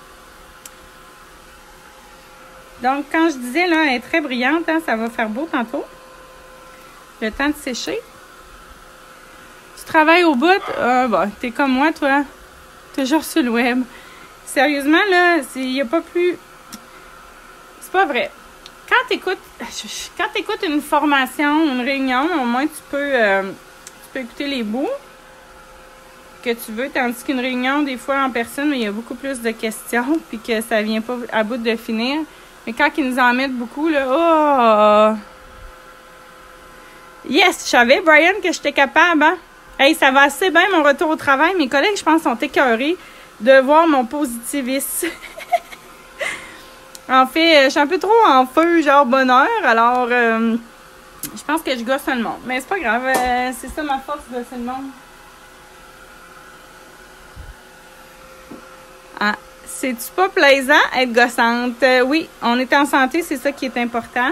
Donc, quand je disais, là, elle est très brillante, hein, ça va faire beau tantôt. Le temps de sécher. Tu travailles au bout? Bon, t'es comme moi, toi. Toujours sur le web. Sérieusement, là, il n'y a pas plus... C'est pas vrai. Quand t'écoutes une formation, une réunion, au moins, tu peux écouter les bouts que tu veux, tandis qu'une réunion, des fois, en personne, il y a beaucoup plus de questions, puis que ça vient pas à bout de finir. Mais quand ils nous en mettent beaucoup, là, oh! Yes! Je savais, Brian, que j'étais capable, hein? Hey, ça va assez bien, mon retour au travail. Mes collègues, je pense, sont écœurés de voir mon positivisme. En fait, je suis un peu trop en feu, genre bonheur, alors je pense que je gosse le monde. Mais c'est pas grave, c'est ça ma force, gosser le monde. Ah, c'est-tu pas plaisant être gossante? Oui, on est en santé, c'est ça qui est important.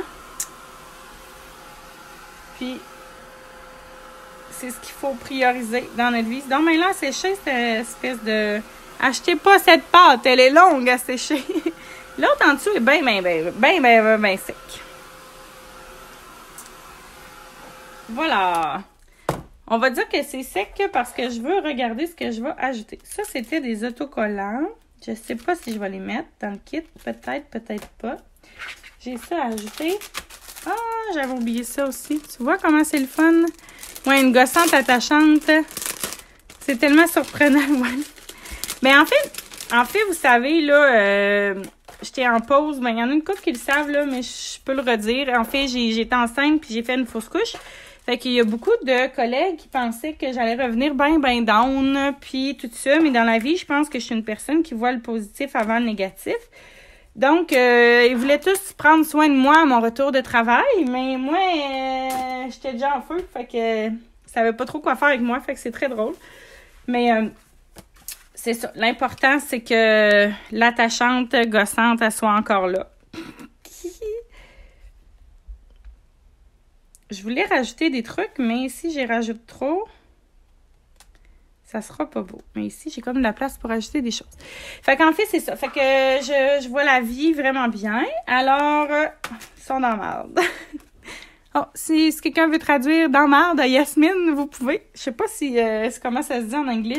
Puis, c'est ce qu'il faut prioriser dans notre vie. Donc, maintenant, sécher, cette espèce de... Achetez pas cette pâte, elle est longue à sécher. L'autre en dessous est bien sec. Voilà. On va dire que c'est sec parce que je veux regarder ce que je vais ajouter. Ça, c'était des autocollants. Je sais pas si je vais les mettre dans le kit. Peut-être, peut-être pas. J'ai ça à ajouter. Ah, j'avais oublié ça aussi. Tu vois comment c'est le fun? Ouais, une gossante attachante. C'est tellement surprenant, ouais. Ben, en fait, vous savez, là, j'étais en pause. Ben, il y en a une couple qui le savent, là, mais je peux le redire. En fait, j'étais enceinte puis j'ai fait une fausse couche. Fait qu'il y a beaucoup de collègues qui pensaient que j'allais revenir ben down, puis tout ça. Mais dans la vie, je pense que je suis une personne qui voit le positif avant le négatif. Donc, ils voulaient tous prendre soin de moi à mon retour de travail. Mais moi, j'étais déjà en feu. Fait que je savais pas trop quoi faire avec moi. Fait que c'est très drôle. Mais c'est ça. L'important, c'est que l'attachante gossante, elle soit encore là. Je voulais rajouter des trucs, mais si j'y rajoute trop, ça sera pas beau. Mais ici, j'ai comme de la place pour ajouter des choses. Fait qu'en fait, c'est ça. Fait que je vois la vie vraiment bien. Alors, ils sont dans marde. Oh, si quelqu'un veut traduire dans marde à Yasmine, vous pouvez. Je sais pas si comment ça se dit en anglais.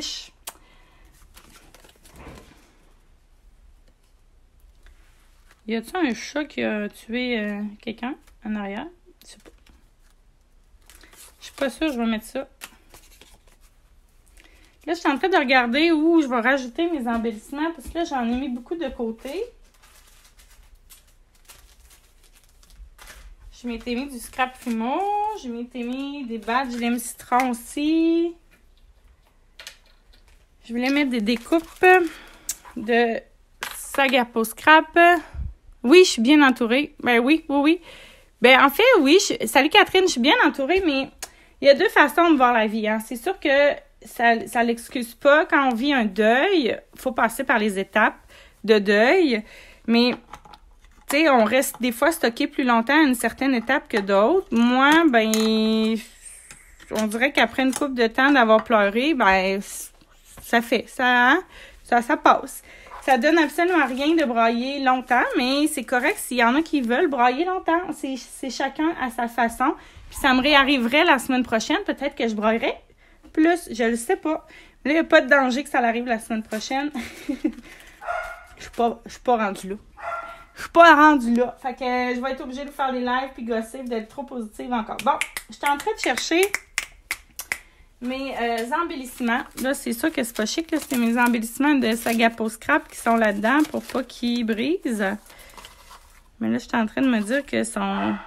Y a-t-il un chat qui a tué quelqu'un en arrière? Je sais pas. Je suis pas sûre, je vais mettre ça. Là, je suis en train de regarder où je vais rajouter mes embellissements parce que là, j'en ai mis beaucoup de côté. Je m'étais mis du scrap fumeau. Je m'étais mis des badges lime citron aussi. Je voulais mettre des découpes de Sagapo Scrap. Oui, je suis bien entourée. Ben oui, oui, oui. Ben en fait, oui. Salut Catherine, je suis bien entourée, mais il y a deux façons de voir la vie. Hein. C'est sûr que ça l'excuse pas. Quand on vit un deuil, il faut passer par les étapes de deuil. Mais, tu sais, on reste des fois stocké plus longtemps à une certaine étape que d'autres. Moi, ben, on dirait qu'après une couple de temps d'avoir pleuré, ben, ça passe. Ça donne absolument rien de brailler longtemps, mais c'est correct s'il y en a qui veulent brailler longtemps. C'est chacun à sa façon. Puis ça me réarriverait la semaine prochaine. Peut-être que je braillerais plus. Je le sais pas. Là, il n'y a pas de danger que ça arrive la semaine prochaine. Je suis pas rendue là. Je suis pas rendue là. Fait que je vais être obligée de faire des lives puis gosser d'être trop positive encore. Bon, j'étais en train de chercher mes embellissements. Là, c'est sûr que c'est pas chic. Là, c'est mes embellissements de Sagapo Scrap qui sont là-dedans pour pas qu'ils brisent. Mais là, je suis en train de me dire que sont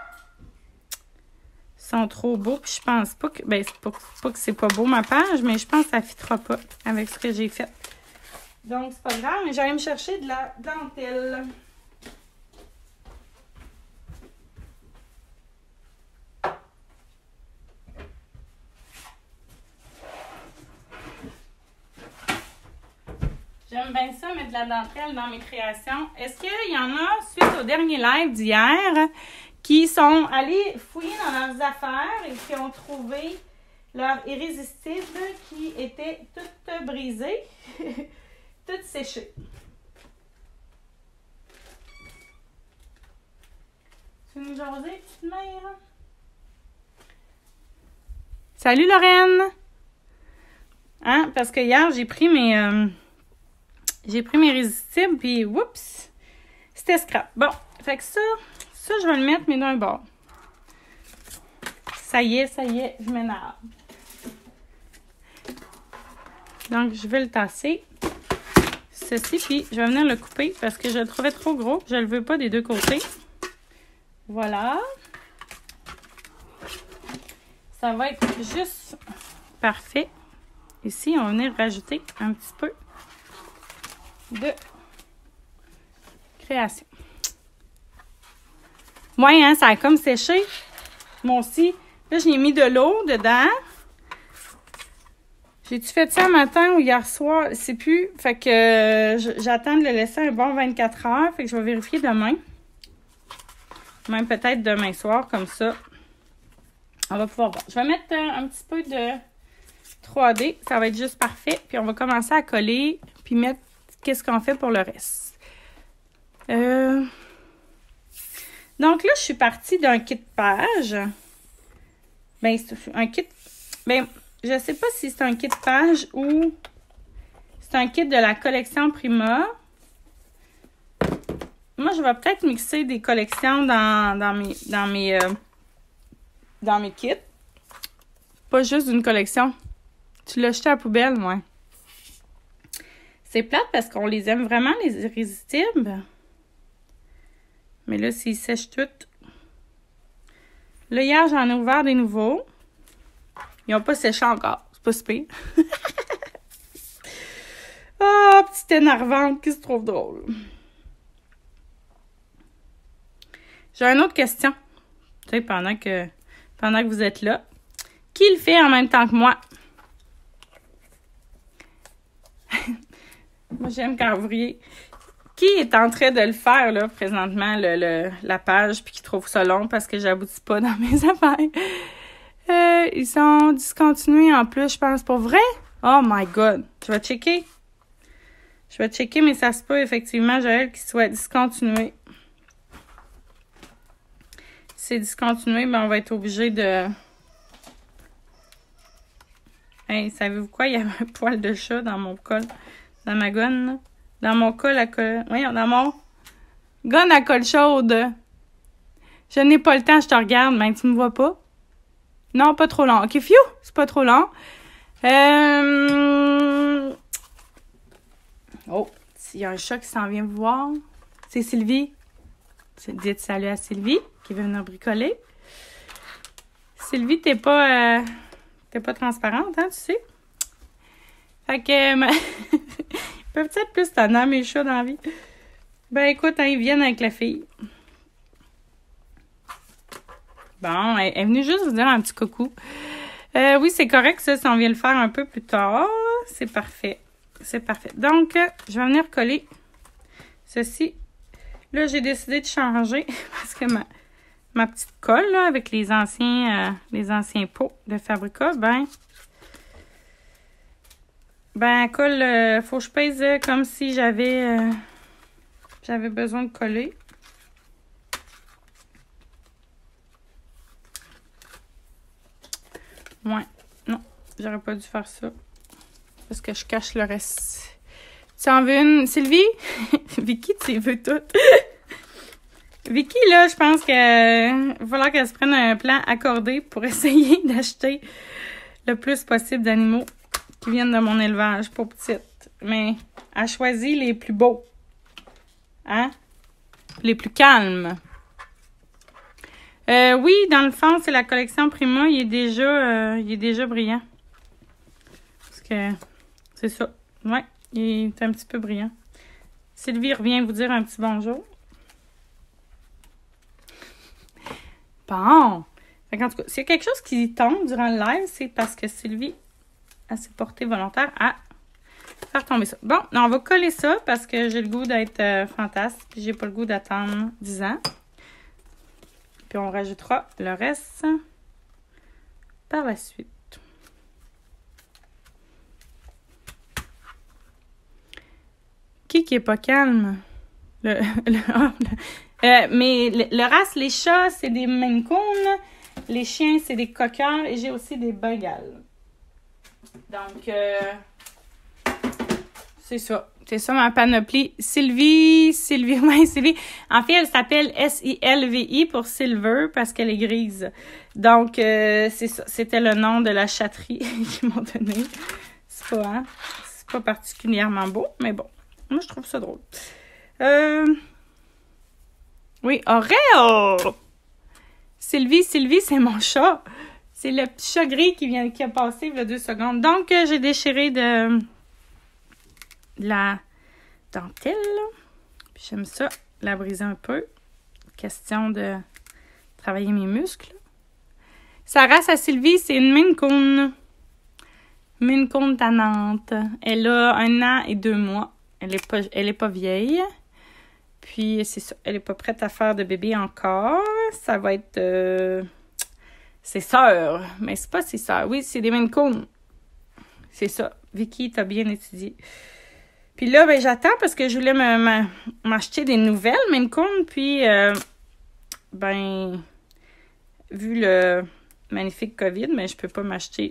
trop beaux. Puis je pense pas que... Ben, c'est pas que c'est pas beau ma page, mais je pense que ça fitera pas avec ce que j'ai fait. Donc, c'est pas grave, mais j'allais me chercher de la dentelle. J'aime bien ça, mettre de la dentelle dans mes créations. Est-ce qu'il y en a, suite au dernier live d'hier, qui sont allés fouiller dans leurs affaires et qui ont trouvé leur irrésistible qui était toute brisée, toute séchée? Tu veux nous jaser, petite mère? Salut Lorraine! Hein? Parce que hier, j'ai pris mes résistibles, puis oups! C'était scrap. Bon, fait que ça, je vais le mettre, mais d'un bord. Ça y est, je m'énerve. Donc, je vais le tasser. Ceci, puis je vais venir le couper parce que je le trouvais trop gros. Je le veux pas des deux côtés. Voilà. Ça va être juste parfait. Ici, on va venir rajouter un petit peu de création. Ouais, hein, ça a comme séché. Moi aussi. Là, j'ai mis de l'eau dedans. J'ai-tu fait ça un matin ou hier soir? Je sais plus. Fait que j'attends de le laisser un bon 24 heures. Fait que je vais vérifier demain. Même peut-être demain soir, comme ça. On va pouvoir voir. Je vais mettre un petit peu de 3D. Ça va être juste parfait. Puis on va commencer à coller. Puis mettre qu'est-ce qu'on fait pour le reste. Donc là, je suis partie d'un kit page. Ben, c'est un kit... Ben, je sais pas si c'est un kit page ou c'est un kit de la collection Prima. Moi, je vais peut-être mixer des collections dans mes kits. Pas juste une collection. Tu l'as jeté à la poubelle, moi. C'est plate parce qu'on les aime vraiment, les irrésistibles. Mais là, s'ils sèchent toutes. Là, hier, j'en ai ouvert des nouveaux. Ils n'ont pas séché encore. C'est pas si pire. Ah, petite énervante qui se trouve drôle. J'ai une autre question. Tu sais, pendant que vous êtes là. Qui le fait en même temps que moi? Moi, j'aime quand vous riez. Qui est en train de le faire, là, présentement, la page, puis qui trouve ça long parce que j'aboutis pas dans mes affaires? Ils sont discontinués en plus, je pense. Pour vrai? Oh my God! Je vais checker. Mais ça se peut, effectivement, Joël, qu'il soit discontinué. Si c'est discontinué, ben on va être obligé de... Hey, savez-vous quoi? Il y avait un poil de chat dans mon col. Dans ma gonne, là. Dans mon col à colle... Oui, dans mon gonne à colle chaude. Je n'ai pas le temps, je te regarde, mais tu me vois pas? Non, pas trop long. OK, fiou! C'est pas trop long. Oh, il y a un chat qui s'en vient vous voir. C'est Sylvie. Dites salut à Sylvie, qui veut venir bricoler. Sylvie, t'es pas transparente, hein, tu sais? Fait que... Ils peuvent être plus tannants, mes chats, dans la vie. Ben écoute, hein, ils viennent avec la fille. Bon, elle est venue juste vous dire un petit coucou. Oui, c'est correct ça, si on vient le faire un peu plus tard. C'est parfait. C'est parfait. Donc, je vais venir coller ceci. Là, j'ai décidé de changer parce que ma petite colle là, avec les anciens pots de Fabrica, elle colle, faut que je pèse comme si j'avais besoin de coller. Ouais, non, j'aurais pas dû faire ça. Parce que je cache le reste. Tu en veux une, Sylvie? Vicky, tu veux toutes. Vicky, là, je pense qu'il va falloir qu'elle se prenne un plan accordé pour essayer d'acheter le plus possible d'animaux qui viennent de mon élevage pour petite. Mais elle choisit les plus beaux. Hein? Les plus calmes. Oui, dans le fond, c'est la collection Prima. Il est déjà brillant. Parce que c'est ça. Ouais, il est un petit peu brillant. Sylvie revient vous dire un petit bonjour. Bon. Fait en tout cas, s'il y a quelque chose qui tombe durant le live, c'est parce que Sylvie s'est portée volontaire à faire tomber ça. Bon, on va coller ça parce que j'ai le goût d'être fantastique. J'ai pas le goût d'attendre 10 ans. Puis on rajoutera le reste par la suite. Qui est pas calme? Mais le race, les chats, c'est des Maine Coon. Les chiens, c'est des cockers. Et j'ai aussi des Bengales. Donc, c'est ça. C'est ça ma panoplie. Sylvie. En fait, elle s'appelle Silvi pour Silver parce qu'elle est grise. Donc, c'est ça. C'était le nom de la chatterie qu'ils m'ont donné. C'est pas particulièrement beau, mais bon. Moi, je trouve ça drôle. Oui, Oreo! Sylvie, c'est mon chat. C'est le petit chat gris qui a passé il y a 2 secondes. Donc, j'ai déchiré de la dentelle. Puis j'aime ça, la briser un peu. Question de travailler mes muscles. Sa race à Sylvie, c'est une Maine Coon. Maine Coon tannante. Elle a 1 an et 2 mois. Elle est pas vieille. Puis, c'est ça. Elle est pas prête à faire de bébé encore. Ça va être ses sœurs. Mais c'est pas ses sœurs. Oui, c'est des Maine Coon. C'est ça. Vicky, t'as bien étudié. Puis là, j'attends parce que je voulais m'acheter des nouvelles Maine Coon. Puis, vu le magnifique COVID, mais je peux pas m'acheter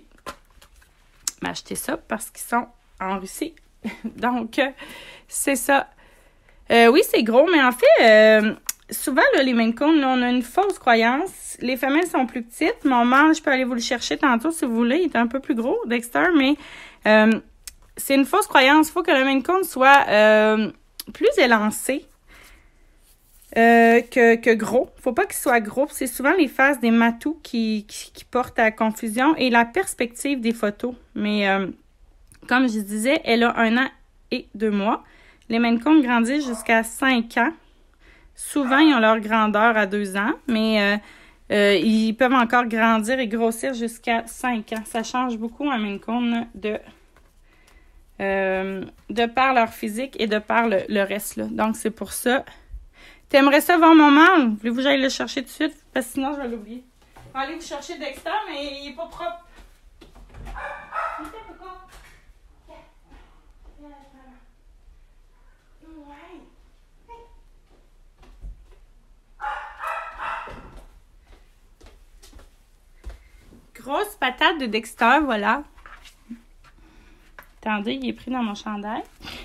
ça parce qu'ils sont en Russie. Donc, c'est ça. Oui, c'est gros, mais en fait, souvent, là, les Maine Coon, là, on a une fausse croyance. Les femelles sont plus petites. Mon mâle, je peux aller vous le chercher tantôt si vous voulez. Il est un peu plus gros, Dexter, mais c'est une fausse croyance. Il faut que le Maine Coon soit plus élancé que gros. Faut pas qu'il soit gros. C'est souvent les faces des matous qui portent à confusion et la perspective des photos. Mais comme je disais, elle a 1 an et 2 mois. Les Maine Coon grandissent jusqu'à 5 ans. Souvent, ils ont leur grandeur à 2 ans, mais ils peuvent encore grandir et grossir jusqu'à 5 ans. Ça change beaucoup un Maine Coon de par leur physique et de par le reste. Là. Donc, c'est pour ça. T'aimerais ça voir mon mâle? Voulez-vous que j'aille le chercher tout de suite? Parce que sinon, je vais l'oublier. Je vais aller vous chercher Dexter, mais il est pas propre. Grosse patate de Dexter, voilà. Attendez, il est pris dans mon chandail.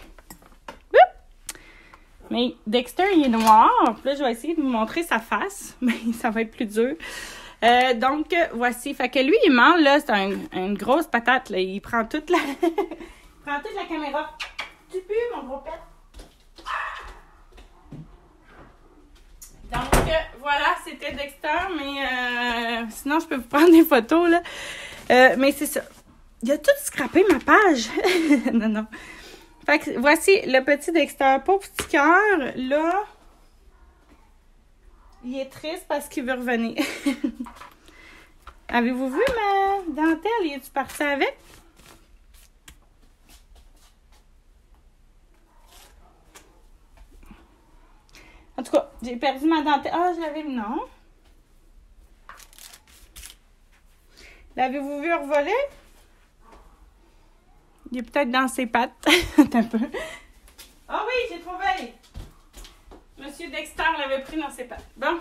Mais Dexter, il est noir. Puis là, je vais essayer de vous montrer sa face. Mais ça va être plus dur. Donc, voici. Fait que lui, il mange, là, c'est une grosse patate, là. Il prend toute la... il prend toute la caméra. Tu pues, mon gros pet. Donc, voilà, c'était Dexter. Mais sinon, je peux vous prendre des photos, là. Mais c'est ça. Il a tout scrappé ma page. Non. Fait que voici le petit Dexter. Pauvre petit cœur, là, il est triste parce qu'il veut revenir. Avez-vous vu ma dentelle? Y es-tu parti avec? En tout cas, j'ai perdu ma dentelle. Ah, je l'avais mis, non. L'avez-vous vu revoler? Il est peut-être dans ses pattes. Un peu. Ah oui, j'ai trouvé. Monsieur Dexter l'avait pris dans ses pattes. Bon.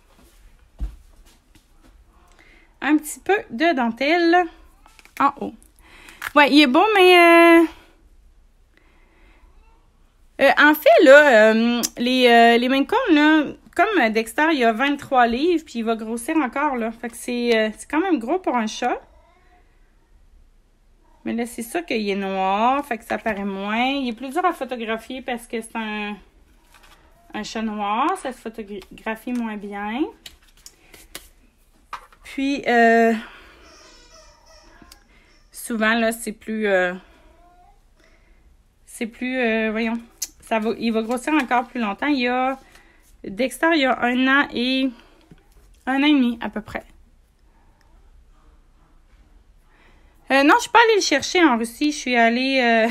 Un petit peu de dentelle en haut. Ouais, il est beau, mais... en fait, là, les Maine Coon, là, comme Dexter, il a 23 livres, puis il va grossir encore, là. Fait que c'est quand même gros pour un chat. Mais là, c'est ça qu'il est noir, fait que ça paraît moins. Il est plus dur à photographier parce que c'est un chat noir. Ça se photographie moins bien. Puis, souvent, là, c'est plus... voyons, il va grossir encore plus longtemps. Dexter, il y a 1 an et 1 an et demi, à peu près. Non, je suis pas allée le chercher en Russie. Je suis allée...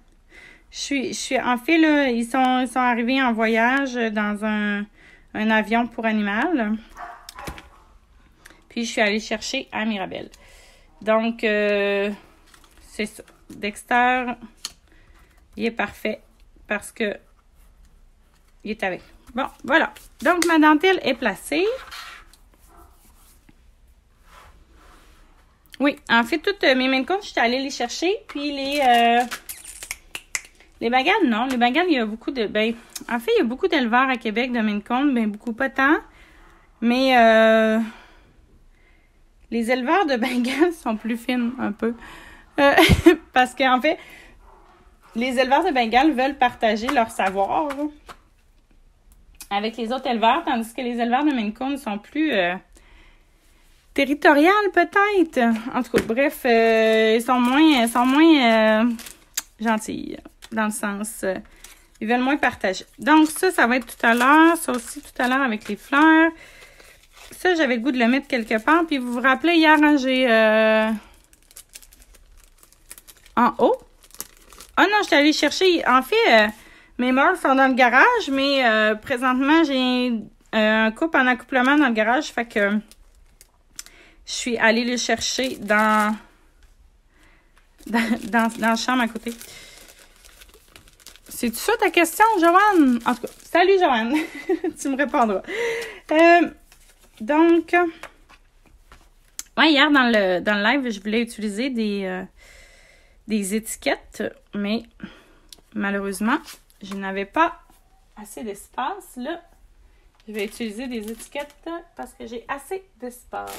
en fait, là, ils sont arrivés en voyage dans un avion pour animal. Puis, je suis allée chercher à Mirabel. Donc, c'est ça. Dexter, il est parfait parce que il est avec. Bon, voilà. Donc, ma dentelle est placée. Oui, en fait, toutes mes Maine Coon, je suis allée les chercher. Puis, les Bengales, non. Les Bengales, il y a beaucoup de... Ben, en fait, il y a beaucoup d'éleveurs à Québec de Maine Coon. Ben, beaucoup, pas tant. Mais, les éleveurs de Bengales sont plus fines, un peu. Parce qu'en fait, les éleveurs de Bengale veulent partager leur savoir avec les autres éleveurs, tandis que les éleveurs de Maine Coon sont plus territoriales, peut-être. En tout cas, bref, ils sont moins gentils, dans le sens... ils veulent moins partager. Donc, ça va être tout à l'heure. Ça aussi, tout à l'heure, avec les fleurs. Ça, j'avais le goût de le mettre quelque part. Puis, vous vous rappelez, hier, hein, j'ai... en haut. Ah non, je suis allée chercher... En fait, mes meubles sont dans le garage, mais présentement, j'ai un couple en accouplement dans le garage. Fait que je suis allée le chercher dans la chambre à côté. C'est-tu ça ta question, Joanne? En tout cas, salut, Joanne. Tu me répondras. Donc, ouais, hier, dans le live, je voulais utiliser des étiquettes, mais malheureusement, je n'avais pas assez d'espace. Là, je vais utiliser des étiquettes parce que j'ai assez d'espace.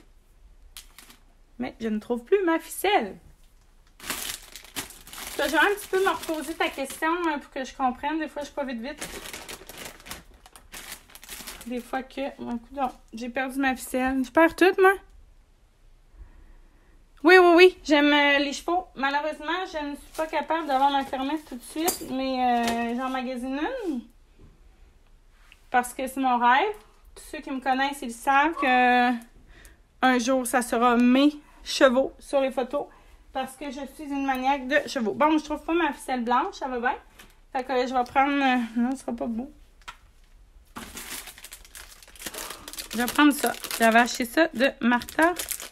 Mais je ne trouve plus ma ficelle. Je vais un petit peu me reposer ta question pour que je comprenne. Des fois, je suis pas vite. Des fois que... Non, j'ai perdu ma ficelle. Je perds tout, moi. Oui. J'aime les chevaux. Malheureusement, je ne suis pas capable d'avoir ma fermette tout de suite, mais j'en magasine une. Parce que c'est mon rêve. Tous ceux qui me connaissent, ils savent que un jour, ça sera mes chevaux sur les photos. Parce que je suis une maniaque de chevaux. Bon, je trouve pas ma ficelle blanche, ça va bien. Fait que je vais prendre... non, ce sera pas beau. Je vais prendre ça. J'avais acheté ça de Martha.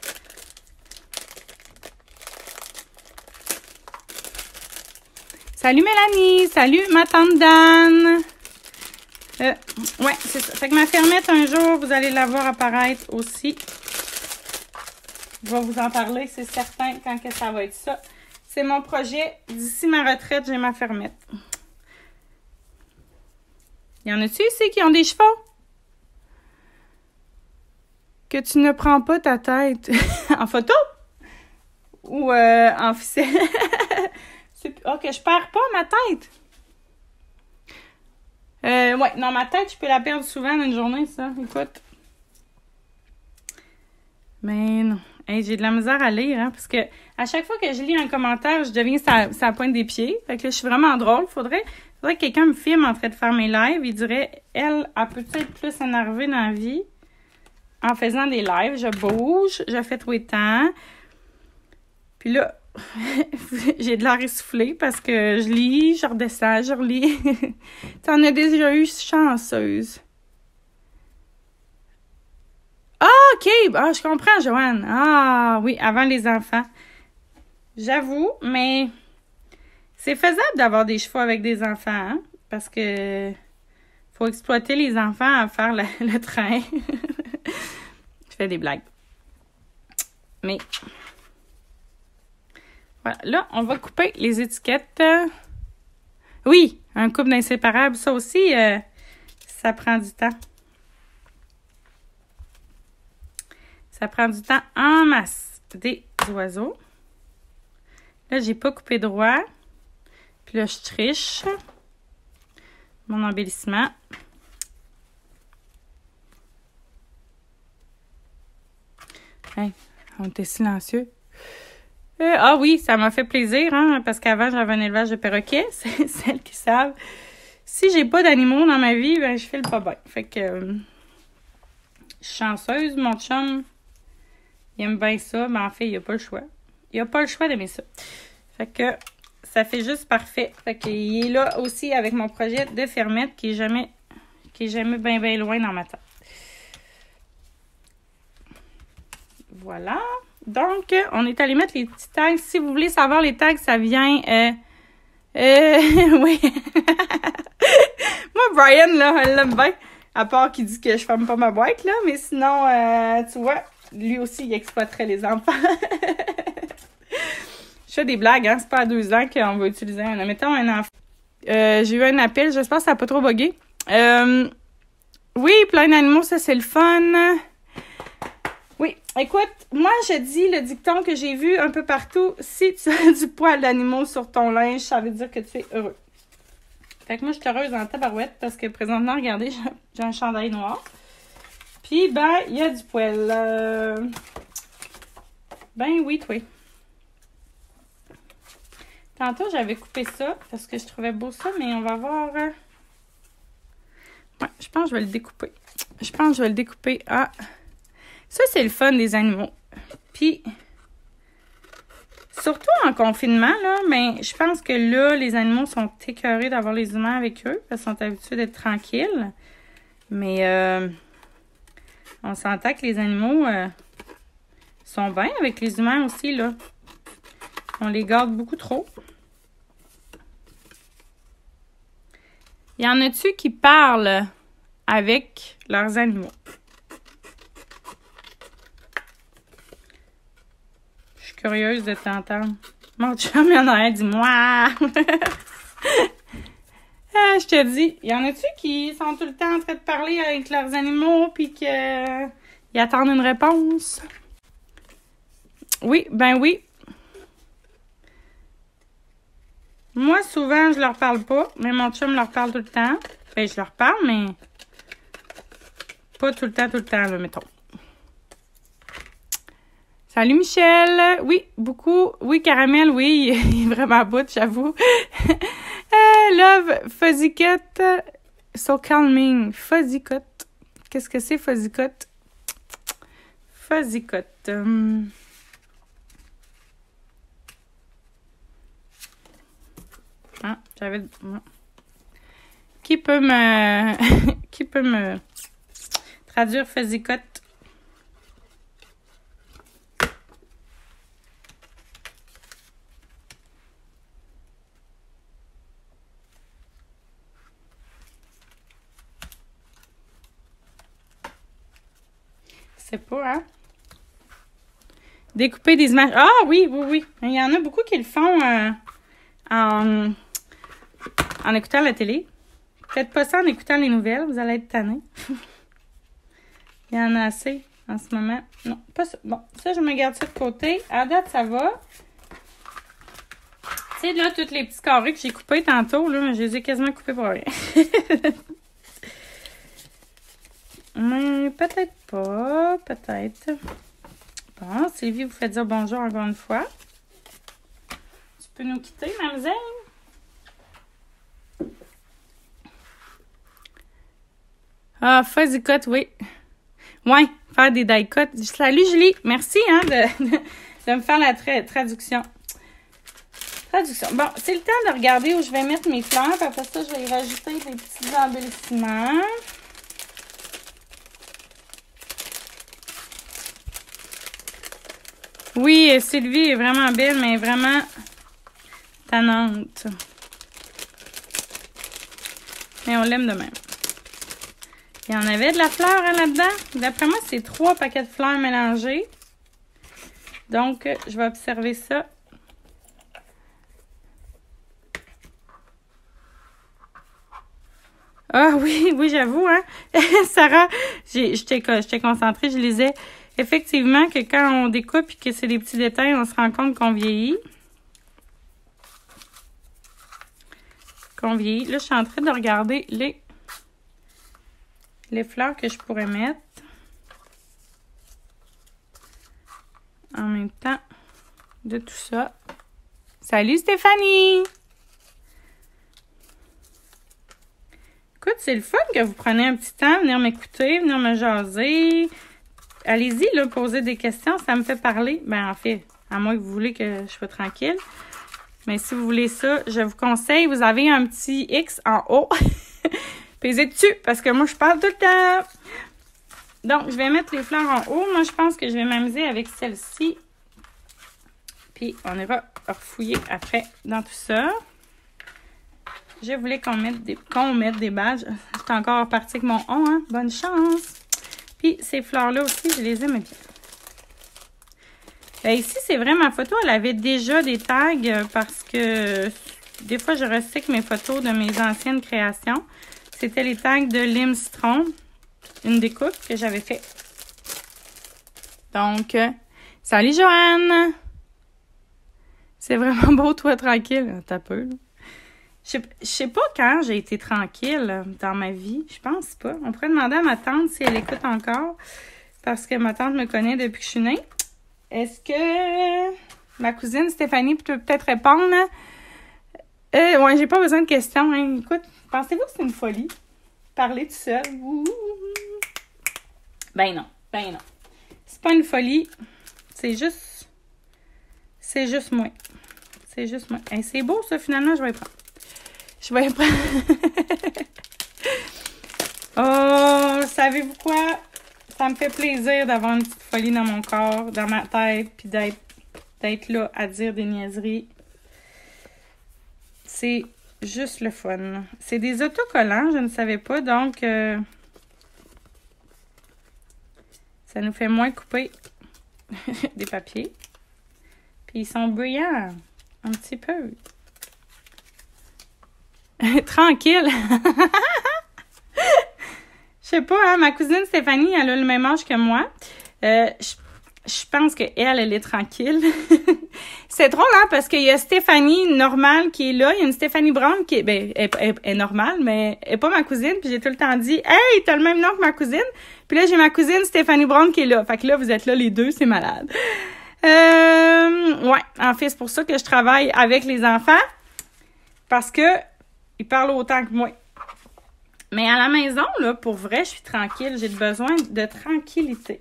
Salut Mélanie! Salut ma tante Dan! Ouais, c'est ça. Fait que ma fermette, un jour, vous allez la voir apparaître aussi. Je vais vous en parler, c'est certain, quand que ça va être ça. C'est mon projet. D'ici ma retraite, j'ai ma fermette. Y en a-tu ici qui ont des chevaux? Que tu ne prends pas ta tête en photo? Ou en ficelle? Ok, je perds pas ma tête. Ouais, non, ma tête, je peux la perdre souvent dans une journée, ça. Écoute. Mais non. Hey, j'ai de la misère à lire, hein, parce que à chaque fois que je lis un commentaire, je deviens sa pointe des pieds. Fait que là, je suis vraiment drôle. Faudrait que quelqu'un me filme en train de faire mes lives. Il dirait, elle peut être plus énervée dans la vie en faisant des lives. Je bouge, je fais trop de temps. Puis là, j'ai de l'air essoufflée parce que je lis, je redescends, je relis. T'en as déjà eu chanceuse. Ah, OK! Ah, je comprends, Joanne. Ah, oui, avant les enfants. J'avoue, mais c'est faisable d'avoir des chevaux avec des enfants, hein? Parce que faut exploiter les enfants à faire le train. Je fais des blagues. Mais voilà, là, on va couper les étiquettes. Oui, un couple d'inséparables, ça aussi, ça prend du temps. Ça prend du temps en masse. Des oiseaux. Là, j'ai pas coupé droit. Puis là, je triche. Mon embellissement. Hey, on était silencieux. Ah oui, ça m'a fait plaisir, hein, parce qu'avant, j'avais un élevage de perroquets. C'est celles qui savent. Si j'ai pas d'animaux dans ma vie, ben, je file pas bien. Fait que je suis chanceuse, mon chum. Il aime bien ça, mais en fait, il a pas le choix. Il a pas le choix d'aimer ça. Fait que ça fait juste parfait. Fait qu'il est là aussi avec mon projet de fermette qui est jamais bien loin dans ma tête. Voilà. Donc, on est allé mettre les petits tags. Si vous voulez savoir les tags, ça vient... oui. Moi, Brian, là, elle l'aime bien. À part qu'il dit que je ferme pas ma boîte, là. Mais sinon, tu vois... Lui aussi, il exploiterait les enfants. Je fais des blagues, hein. C'est pas à 2 ans qu'on va utiliser un... Mettons un enfant. J'ai eu un appel. J'espère que ça n'a pas trop bugué. Oui, plein d'animaux, ça, c'est le fun. Oui, écoute, moi, je dis le dicton que j'ai vu un peu partout. Si tu as du poil d'animaux sur ton linge, ça veut dire que tu es heureux. Fait que moi, je suis heureuse en tabarouette parce que présentement, regardez, j'ai un chandail noir. Puis, ben, il y a du poil. Ben oui, toi. Tantôt, j'avais coupé ça parce que je trouvais beau ça, mais on va voir. Ouais, je pense que je vais le découper. Ah, ça, c'est le fun des animaux. Puis, surtout en confinement, là, mais je pense que là, les animaux sont écœurés d'avoir les humains avec eux parce qu'ils sont habitués d'être tranquilles. Mais... on s'entend que les animaux sont bien avec les humains aussi, là. On les garde beaucoup trop. Y en a-tu qui parlent avec leurs animaux? Je suis curieuse de t'entendre. Mon chum, il y en a un, dis-moi! Ah, je te dis, y en a-tu qui sont tout le temps en train de parler avec leurs animaux puis qu'ils attendent une réponse? Oui, ben oui. Moi, souvent, je leur parle pas, mais mon chum leur parle tout le temps. Ben, je leur parle, mais pas tout le temps, là, mettons. Salut, Michel! Oui, beaucoup. Oui, Caramel, oui, il est vraiment bout, j'avoue. Love, Fuzzy Cut, so calming. Fuzzy Cut. Qu'est-ce que c'est, Fuzzy Cut? Fuzzy Cut. Ah, j'avais... Qui peut me traduire Fuzzy Cut? C'est pas, hein? Découper des images. Ah oui. Il y en a beaucoup qui le font en écoutant la télé. Faites pas ça en écoutant les nouvelles, vous allez être tannés. Il y en a assez en ce moment. Non, pas ça. Bon, ça, je me garde ça de côté. À date, ça va. Tu sais, là, tous les petits carrés que j'ai coupés tantôt, là, je les ai quasiment coupés pour rien. Mais peut-être pas. Peut-être. Bon, Sylvie, vous faites dire bonjour encore une fois. Tu peux nous quitter, mademoiselle? Ah, fuzzy cut, oui. Ouais, faire des die cuts. Salut, Julie. Merci hein, de me faire la traduction. Bon, c'est le temps de regarder où je vais mettre mes fleurs. Puis après ça, je vais y rajouter des petits embellissements. Oui, Sylvie est vraiment belle, mais vraiment tannante. Mais on l'aime de même. Il y en avait de la fleur hein, là-dedans. D'après moi, c'est 3 paquets de fleurs mélangés. Donc, je vais observer ça. Ah oui, oui, j'avoue, hein. Sarah, j'étais concentrée, je lisais. Effectivement, que quand on découpe et que c'est des petits détails, on se rend compte qu'on vieillit. Là, je suis en train de regarder les fleurs que je pourrais mettre. En même temps de tout ça. Salut Stéphanie! Écoute, c'est le fun que vous preniez un petit temps, venir m'écouter, venir me jaser. Allez-y, là, poser des questions, ça me fait parler. Ben, en fait, à moins que vous voulez que je sois tranquille. Mais si vous voulez ça, je vous conseille, vous avez un petit X en haut. Pesez dessus, parce que moi, je parle tout le temps. Donc, je vais mettre les fleurs en haut. Moi, je pense que je vais m'amuser avec celle-ci. Puis, on ira refouiller après dans tout ça. Je voulais qu'on mette des badges. C'est encore reparti avec mon on, hein? Bonne chance! Puis, ces fleurs-là aussi, je les aime bien. Ici, c'est vrai, ma photo, elle avait déjà des tags parce que des fois, je recycle mes photos de mes anciennes créations. C'était les tags de Lime Citron, une découpe que j'avais fait. Donc, salut Joanne! C'est vraiment beau, toi, tranquille. T'as peu. Je sais pas quand j'ai été tranquille dans ma vie. Je pense pas. On pourrait demander à ma tante si elle écoute encore. Parce que ma tante me connaît depuis que je suis née. Est-ce que ma cousine Stéphanie peut peut-être répondre? Ouais, j'ai pas besoin de questions. Hein. Écoute, pensez-vous que c'est une folie? Parler tout seul? Ouh. Ben non. C'est pas une folie. C'est juste moi. C'est juste moi. Hey, c'est beau ça, finalement, je vais y prendre. Oh, savez-vous quoi? Ça me fait plaisir d'avoir une petite folie dans mon corps, dans ma tête, puis d'être là à dire des niaiseries. C'est juste le fun. C'est des autocollants, je ne savais pas, donc ça nous fait moins couper des papiers. Puis ils sont brillants, un petit peu. Tranquille. Je sais pas, hein, ma cousine Stéphanie, elle a le même âge que moi. Je pense qu'elle est tranquille. C'est drôle, hein, parce qu'il y a Stéphanie normale qui est là. Il y a une Stéphanie Brown qui est normale, mais elle est pas ma cousine. Puis j'ai tout le temps dit, hey, t'as le même nom que ma cousine. Puis là, j'ai ma cousine Stéphanie Brown qui est là. Fait que là, vous êtes là les deux, c'est malade. Ouais, en fait, c'est pour ça que je travaille avec les enfants. Parce que ils parlent autant que moi. Mais à la maison, là, pour vrai, je suis tranquille. J'ai besoin de tranquillité.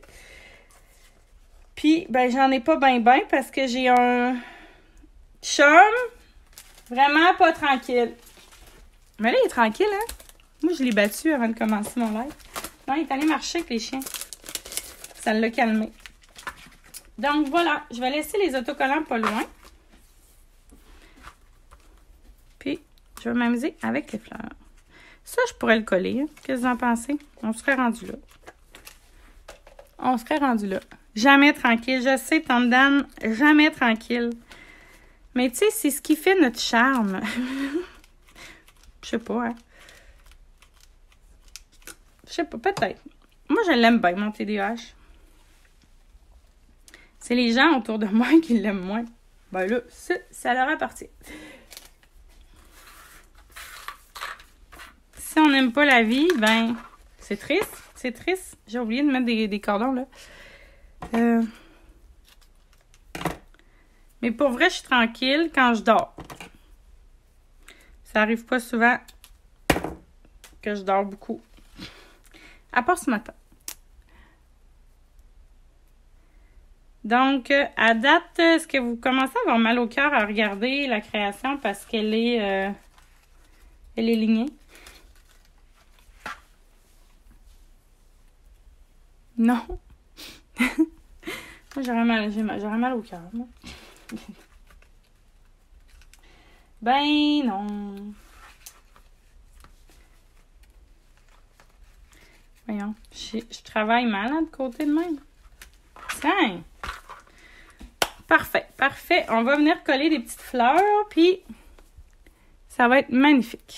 Puis, ben, j'en ai pas ben parce que j'ai un chum vraiment pas tranquille. Mais là, il est tranquille, hein? Moi, je l'ai battu avant de commencer mon live. Non, il est allé marcher avec les chiens. Ça l'a calmé. Donc, voilà. Je vais laisser les autocollants pas loin. Puis, je vais m'amuser avec les fleurs. Ça, je pourrais le coller. Hein? Qu'est-ce que vous en pensez? On serait rendu là. Jamais tranquille. Je sais, Tante Dan, jamais tranquille. Mais tu sais, c'est ce qui fait notre charme. Je sais pas, hein. Je sais pas, peut-être. Moi, je l'aime bien, mon TDAH. C'est les gens autour de moi qui l'aiment moins. Ben là, ça leur appartient. Si on n'aime pas la vie, ben, c'est triste. C'est triste. J'ai oublié de mettre des cordons, là. Mais pour vrai, je suis tranquille quand je dors. Ça arrive pas souvent que je dors beaucoup. À part ce matin. Donc, à date, est-ce que vous commencez à avoir mal au cœur à regarder la création parce qu'elle est, elle est lignée? Non. Moi, j'aurais mal au cœur. Ben non. Voyons, je travaille mal de côté de même. Tiens. Parfait, parfait. On va venir coller des petites fleurs, puis ça va être magnifique.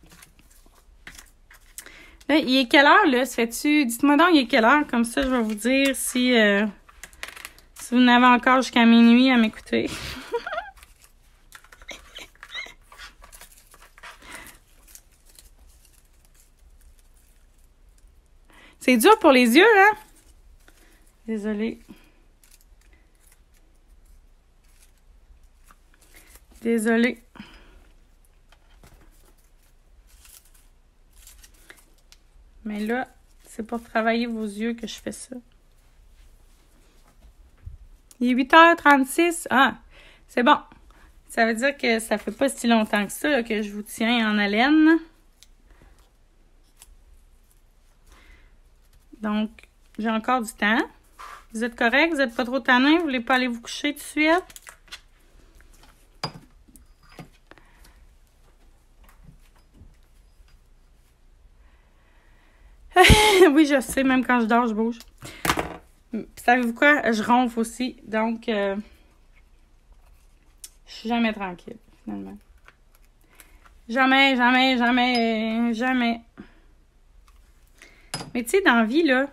Là, il est quelle heure, là? Dites-moi donc, il est quelle heure? Comme ça, je vais vous dire si vous n'avez encore jusqu'à minuit à m'écouter. C'est dur pour les yeux, hein? Désolée. Désolée. Mais là, c'est pour travailler vos yeux que je fais ça. Il est 8h36. Ah, c'est bon. Ça veut dire que ça fait pas si longtemps que ça là, que je vous tiens en haleine. Donc, j'ai encore du temps. Vous êtes correct? Vous n'êtes pas trop tannés? Vous voulez pas aller vous coucher tout de suite? Oui, je sais, même quand je dors, je bouge. Puis, savez-vous quoi? Je ronfle aussi, donc je suis jamais tranquille, finalement. Jamais, jamais, jamais, jamais. Mais tu sais, dans la vie, là,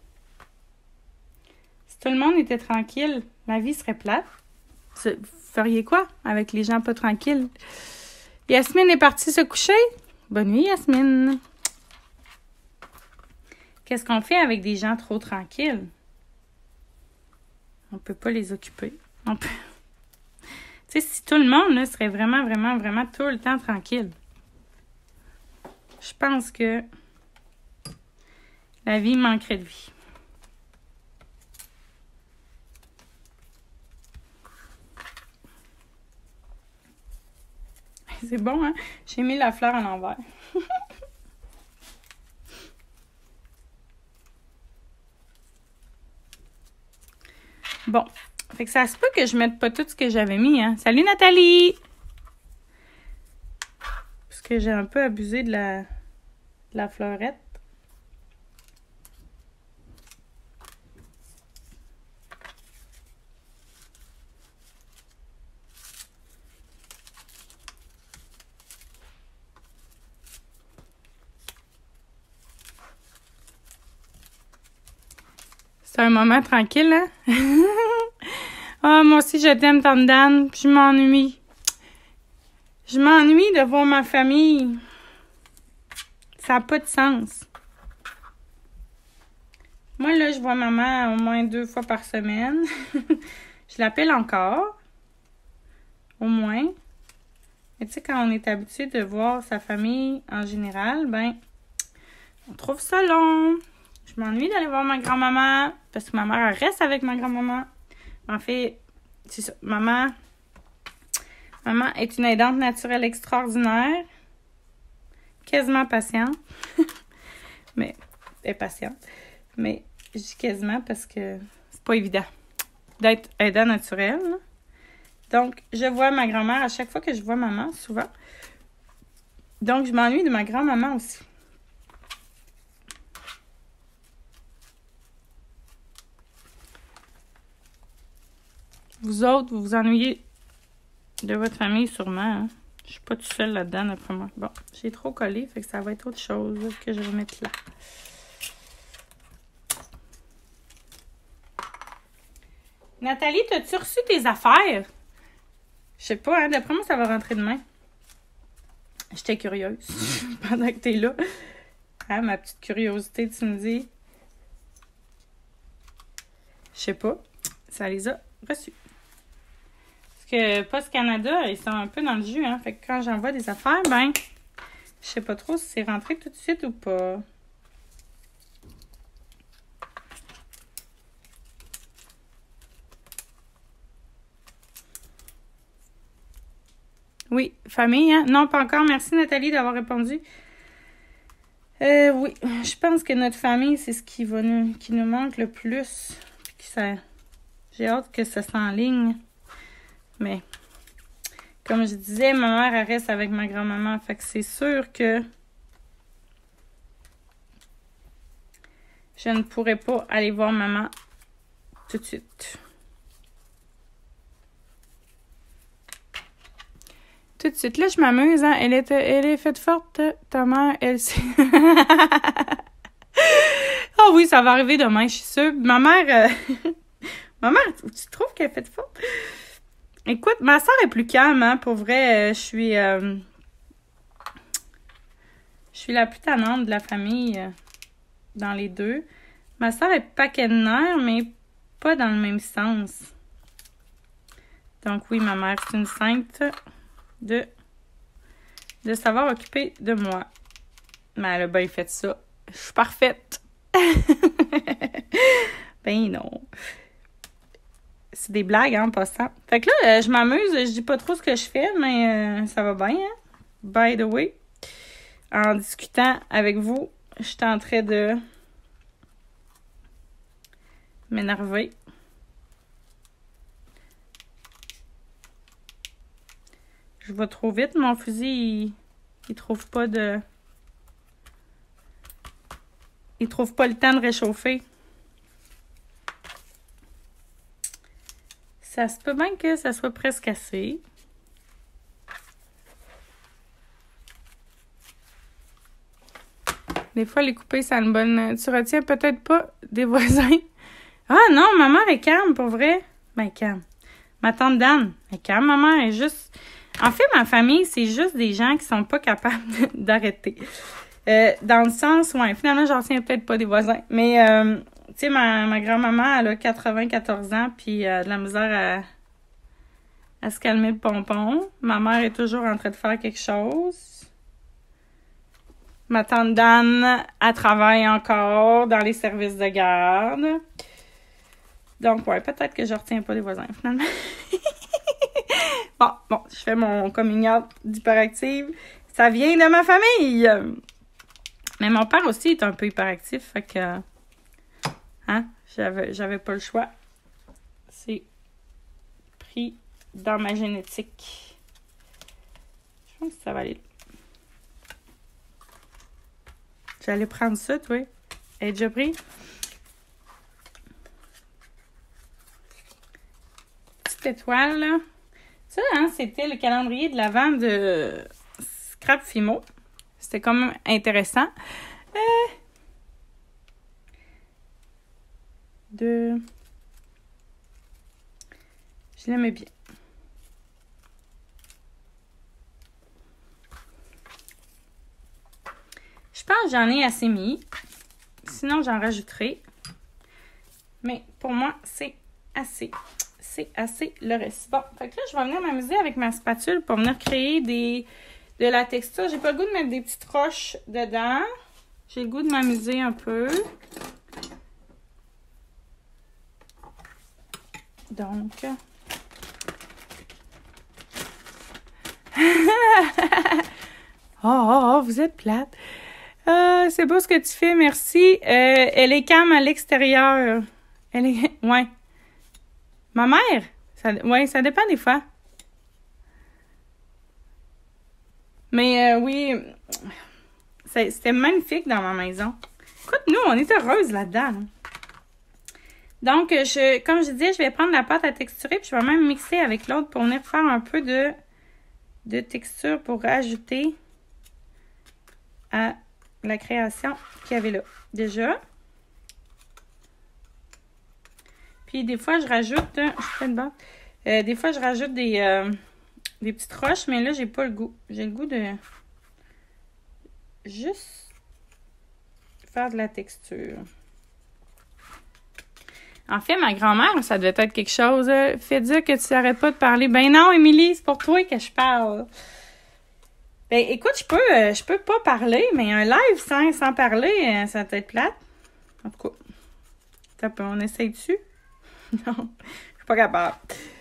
si tout le monde était tranquille, la vie serait plate. Vous feriez quoi avec les gens pas tranquilles? Yasmine est partie se coucher? Bonne nuit, Yasmine. Qu'est-ce qu'on fait avec des gens trop tranquilles? On peut pas les occuper. On peut... Tu sais, si tout le monde là, serait vraiment, vraiment, vraiment tout le temps tranquille, je pense que la vie manquerait de vie. C'est bon, hein? J'ai mis la fleur à l'envers. Bon. Fait que ça se peut que je mette pas tout ce que j'avais mis, hein. Salut Nathalie! Parce que j'ai un peu abusé de la fleurette. C'est un moment tranquille, hein? Ah, moi aussi, je t'aime, Tom Dan. Je m'ennuie. Je m'ennuie de voir ma famille. Ça n'a pas de sens. Moi, là, je vois maman au moins 2 fois par semaine. Je l'appelle encore. Au moins. Mais tu sais, quand on est habitué de voir sa famille en général, ben, on trouve ça long. Je m'ennuie d'aller voir ma grand-maman parce que ma mère elle reste avec ma grand-maman. En fait, c'est ça. Maman est une aidante naturelle extraordinaire. Quasiment patiente. Mais, elle est patiente. Mais, je dis quasiment parce que c'est pas évident d'être aidant naturel. Là. Donc, je vois ma grand-mère à chaque fois que je vois maman, souvent. Donc, je m'ennuie de ma grand-maman aussi. Vous autres, vous vous ennuyez de votre famille sûrement. Hein? Je suis pas toute seule là-dedans, d'après moi. Bon, j'ai trop collé, fait que ça va être autre chose que je vais mettre là. Nathalie, t'as-tu reçu tes affaires? Je sais pas, hein? D'après moi, ça va rentrer demain. J'étais curieuse pendant que t'es là. Hein, ma petite curiosité, tu me dis. Je sais pas. Ça les a reçus. que Post Canada, ils sont un peu dans le jus, hein. Fait que quand j'envoie des affaires, ben, je sais pas trop si c'est rentré tout de suite ou pas. Oui, famille, hein? Non, pas encore. Merci Nathalie d'avoir répondu. Oui, je pense que notre famille, c'est ce qui nous manque le plus. J'ai hâte que ça s'enligne. Mais, comme je disais, ma mère, elle reste avec ma grand-maman. Fait que c'est sûr que je ne pourrais pas aller voir maman tout de suite. Tout de suite. Là, je m'amuse, hein. Elle est faite forte, ta mère, elle sait. Oh oui, ça va arriver demain, je suis sûre. Ma mère, tu trouves qu'elle est faite forte? Écoute, ma soeur est plus calme, hein. Pour vrai, je suis la plus tannante de la famille dans les deux. Ma soeur est paquet de nerfs, mais pas dans le même sens. Donc oui, ma mère, c'est une sainte de savoir occuper de moi. Mais elle a bien fait ça. Je suis parfaite. Ben non. C'est des blagues, hein, en passant. Fait que là, je m'amuse. Je dis pas trop ce que je fais, mais ça va bien, hein. By the way, en discutant avec vous, je suis en train de m'énerver. Je vais trop vite, mon fusil, il trouve pas le temps de réchauffer. Ça se peut bien que ça soit presque assez. Des fois, les coupés, ça a une bonne... Tu retiens peut-être pas des voisins. Ah non, ma mère est calme, pour vrai. Ben, calme. Ma tante Dan est calme, ma mère est juste... En fait, ma famille, c'est juste des gens qui sont pas capables d'arrêter. Dans le sens, ouais, finalement, j'en retiens peut-être pas des voisins. Mais, tu sais, ma grand-maman, elle a 94 ans, puis de la misère à se calmer le pompon. Ma mère est toujours en train de faire quelque chose. Ma tante Dan, elle travaille encore dans les services de garde. Donc, ouais, peut-être que je retiens pas des voisins, finalement. Bon, je fais mon coming out d'hyperactive. Ça vient de ma famille. Mais mon père aussi est un peu hyperactif, fait que... Hein? J'avais pas le choix. C'est pris dans ma génétique. Je pense que ça va aller. J'allais prendre ça, toi. Elle est déjà pris? Petite étoile, là. Ça, hein, c'était le calendrier de l'Avent de Scrap Fimo. C'était quand même intéressant. Je l'aimais bien. Je pense que j'en ai assez mis. Sinon, j'en rajouterai. Mais pour moi, c'est assez. C'est assez le reste. Bon, fait que là, je vais venir m'amuser avec ma spatule pour venir créer de la texture. J'ai pas le goût de mettre des petites roches dedans. J'ai le goût de m'amuser un peu. Donc... oh, vous êtes plate. C'est beau ce que tu fais, merci. Elle est calme à l'extérieur. Elle est... Ouais. Ma mère? Ça dépend des fois. Mais oui, c'était magnifique dans ma maison. Écoute, nous, on est heureuses là-dedans. Là. Donc, comme je disais, je vais prendre la pâte à texturer puis je vais même mixer avec l'autre pour venir faire un peu de texture pour rajouter à la création qu'il y avait là. Déjà. Puis des fois, je rajoute... des fois, je rajoute des petites roches, mais là, j'ai pas le goût. J'ai le goût de juste faire de la texture. En fait, ma grand-mère, ça devait être quelque chose. Fais dire que tu n'arrêtes pas de parler. Ben non, Émilie, c'est pour toi que je parle. Ben écoute, je peux pas parler, mais un live sans parler, ça va être plate. En tout cas, on essaye dessus. Non, je suis pas capable.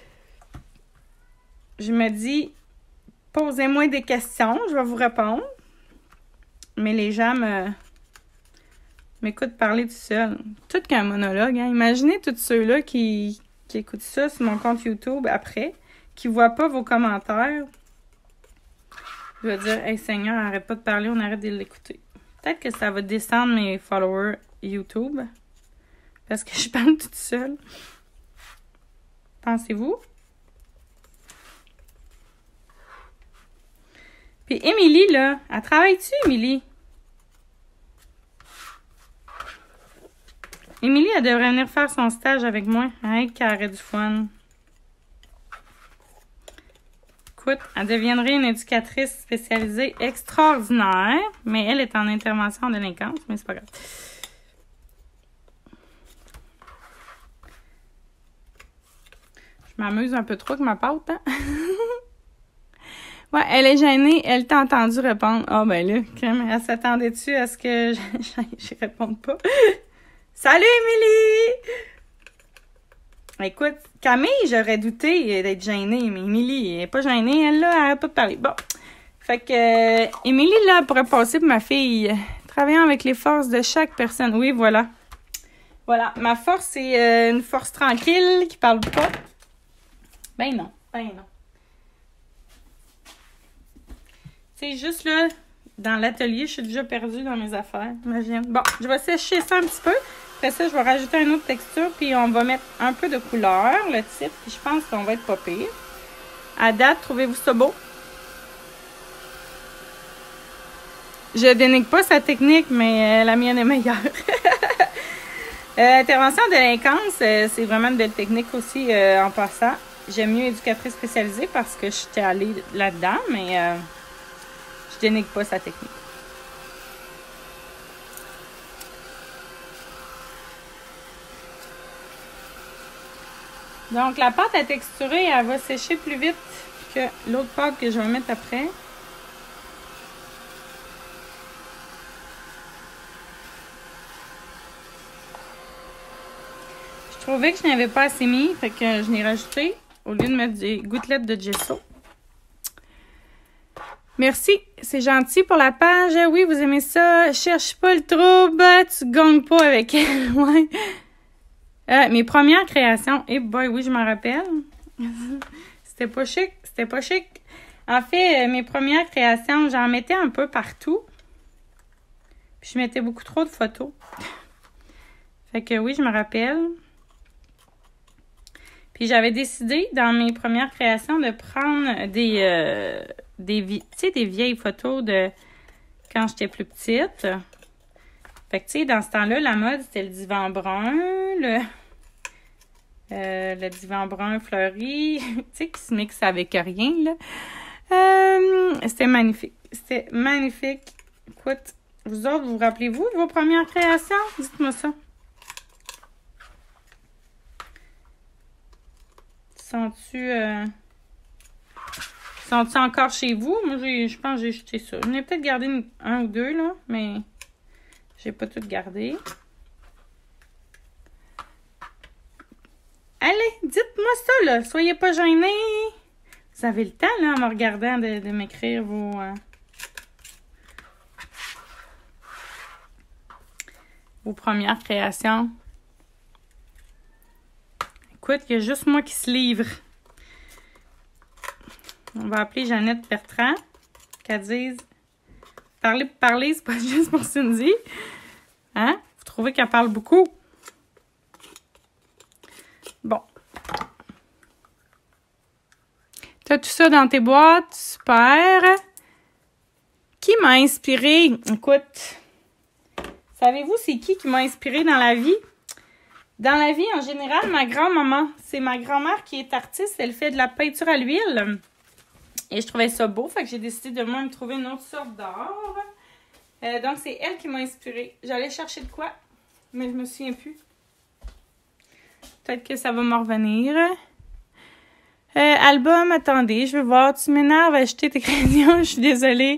Je me dis, posez-moi des questions, je vais vous répondre. Mais les gens m'écoutent parler tout seul. Tout qu'un monologue, hein. Imaginez tous ceux-là qui écoutent ça sur mon compte YouTube après, qui voient pas vos commentaires. Je vais dire, hey Seigneur, arrête pas de parler, on arrête de l'écouter. Peut-être que ça va descendre mes followers YouTube. Parce que je parle toute seule. Pensez-vous? Puis Émilie, là, elle travaille-tu, Émilie? Émilie, elle devrait venir faire son stage avec moi. Hey, qu'elle aurait du fun. Écoute, elle deviendrait une éducatrice spécialisée extraordinaire, mais elle est en intervention en délinquance, mais c'est pas grave. Je m'amuse un peu trop avec ma pâte, hein? Ouais, elle est gênée, elle t'a entendu répondre. Ah, ben là, elle s'attendait-tu à ce que je réponde pas? Salut, Émilie! Écoute, Camille, j'aurais douté d'être gênée, mais Émilie, elle n'est pas gênée, elle, là, elle n'arrête pas de parler. Bon, fait que Émilie, là, elle pourrait passer pour ma fille, travaillant avec les forces de chaque personne. Oui, voilà. Voilà, ma force, c'est une force tranquille, qui parle pas. Ben non. C'est juste là, dans l'atelier, je suis déjà perdue dans mes affaires. Imagine. Bon, je vais sécher ça un petit peu. Après ça, je vais rajouter une autre texture, puis on va mettre un peu de couleur, le titre, puis je pense qu'on va être pas pire. À date, trouvez-vous ça beau? Je dénigre pas sa technique, mais la mienne est meilleure. Intervention en délinquance, c'est vraiment une belle technique aussi en passant. J'aime mieux éducatrice spécialisée parce que j'étais allée là-dedans, mais je dénigre pas sa technique. Donc, la pâte à texturer, elle va sécher plus vite que l'autre pâte que je vais mettre après. Je trouvais que je n'avais pas assez mis, fait que je n'ai rajouté au lieu de mettre des gouttelettes de gesso. Merci, c'est gentil pour la page. Oui, vous aimez ça. Cherche pas le trouble, tu gagnes pas avec elle. Ouais. Mes premières créations, et boy, oui, je m'en rappelle. C'était pas chic. En fait, mes premières créations, j'en mettais un peu partout. Puis je mettais beaucoup trop de photos. Fait que oui, je me rappelle. Puis j'avais décidé, dans mes premières créations, de prendre des vieilles photos de quand j'étais plus petite. Fait que, tu sais, dans ce temps-là, la mode, c'était le divan brun, le divan brun fleuri, tu sais, qui se mixe avec rien, là. C'était magnifique. Écoute, vous autres, vous rappelez-vous de vos premières créations? Dites-moi ça. Sont-tu encore chez vous? Moi, je pense que j'ai jeté ça. J'en ai peut-être gardé un ou deux, là, mais j'ai pas tout gardé. Allez, dites-moi ça, là. Soyez pas gênés. Vous avez le temps, là, en me regardant, de m'écrire vos premières créations. Écoute, il y a juste moi qui se livre. On va appeler Jeannette Bertrand. Qu'elle dise parler, c'est pas juste pour Cindy. Hein? Vous trouvez qu'elle parle beaucoup? Bon. T'as tout ça dans tes boîtes. Super. Qui m'a inspiré? Écoute, savez-vous c'est qui m'a inspiré dans la vie? Dans la vie, en général, ma grand-maman. C'est ma grand-mère qui est artiste. Elle fait de la peinture à l'huile. Et je trouvais ça beau. Fait que j'ai décidé de moi me trouver une autre sorte d'art. Donc, c'est elle qui m'a inspirée. J'allais chercher de quoi, mais je me souviens plus. Peut-être que ça va me revenir. Album, attendez, je veux voir. Tu m'énerves à acheter tes crayons, je suis désolée.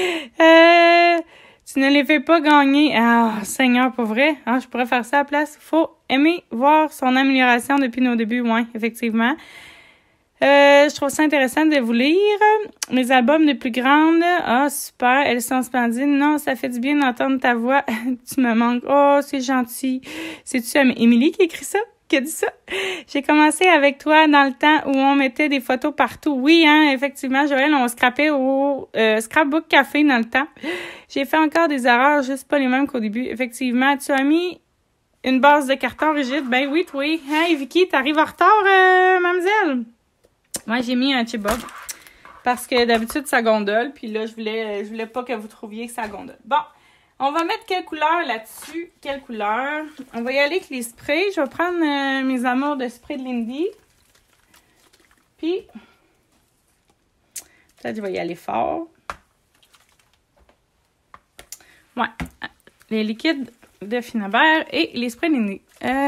Tu ne les fais pas gagner. Ah, Seigneur, pour vrai. Ah, je pourrais faire ça à la place. Faut aimer voir son amélioration depuis nos débuts, ouais, effectivement. Je trouve ça intéressant de vous lire. Mes albums les plus grandes. Ah, super. Elles sont splendides. Non, ça fait du bien d'entendre ta voix. Tu me manques. Oh, c'est gentil. C'est-tu Émilie qui écrit ça? Qui a dit ça? J'ai commencé avec toi dans le temps où on mettait des photos partout. Oui, hein, effectivement, Joël, on scrapait au Scrapbook Café dans le temps. J'ai fait encore des erreurs, juste pas les mêmes qu'au début. Effectivement, tu as mis une base de carton rigide. Ben oui, oui. Hey, Vicky, t'arrives en retard, mademoiselle? Moi, j'ai mis un chip-bob parce que d'habitude, ça gondole. Puis là, je voulais pas que vous trouviez que ça gondole. Bon, on va mettre quelle couleur là-dessus? Quelle couleur? On va y aller avec les sprays. Je vais prendre mes amours de spray de Lindy. Puis, peut-être je vais y aller fort. Ouais, les liquides de Finabert et les sprays de Lindy.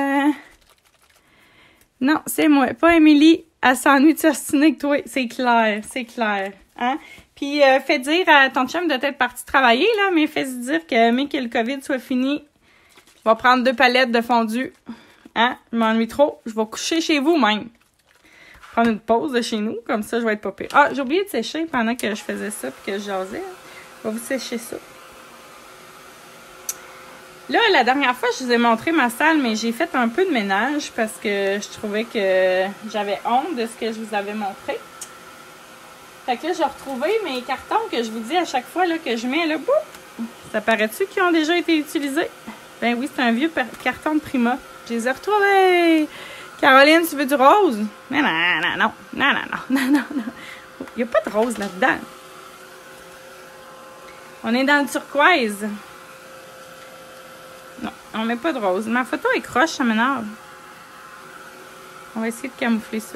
Non, c'est moi, pas Émilie. Elle s'ennuie de s'ostiner avec toi. C'est clair, c'est clair. Hein? Puis, fais dire à ton chum de t'être parti travailler, là, mais fais-lui dire que le COVID soit fini. Je vais prendre 2 palettes de fondu. Hein? Je m'ennuie trop. Je vais coucher chez vous, même. Prendre une pause de chez nous, comme ça, je vais être pas pire. Ah, j'ai oublié de sécher pendant que je faisais ça puis que je jasais. Je vais vous sécher ça. Là, la dernière fois, je vous ai montré ma salle, mais j'ai fait un peu de ménage parce que je trouvais que j'avais honte de ce que je vous avais montré. Fait que là, j'ai retrouvé mes cartons que je vous dis à chaque fois là, que je mets là. Boum! Ça paraît-tu qu'ils ont déjà été utilisés? Ben oui, c'est un vieux carton de Prima. Je les ai retrouvés! Caroline, tu veux du rose? Non, non, non, non, non, non, non, non, non. Il n'y a pas de rose là-dedans. On est dans le turquoise. Non, on met pas de rose. Ma photo est croche, ça m'énerve. On va essayer de camoufler ça.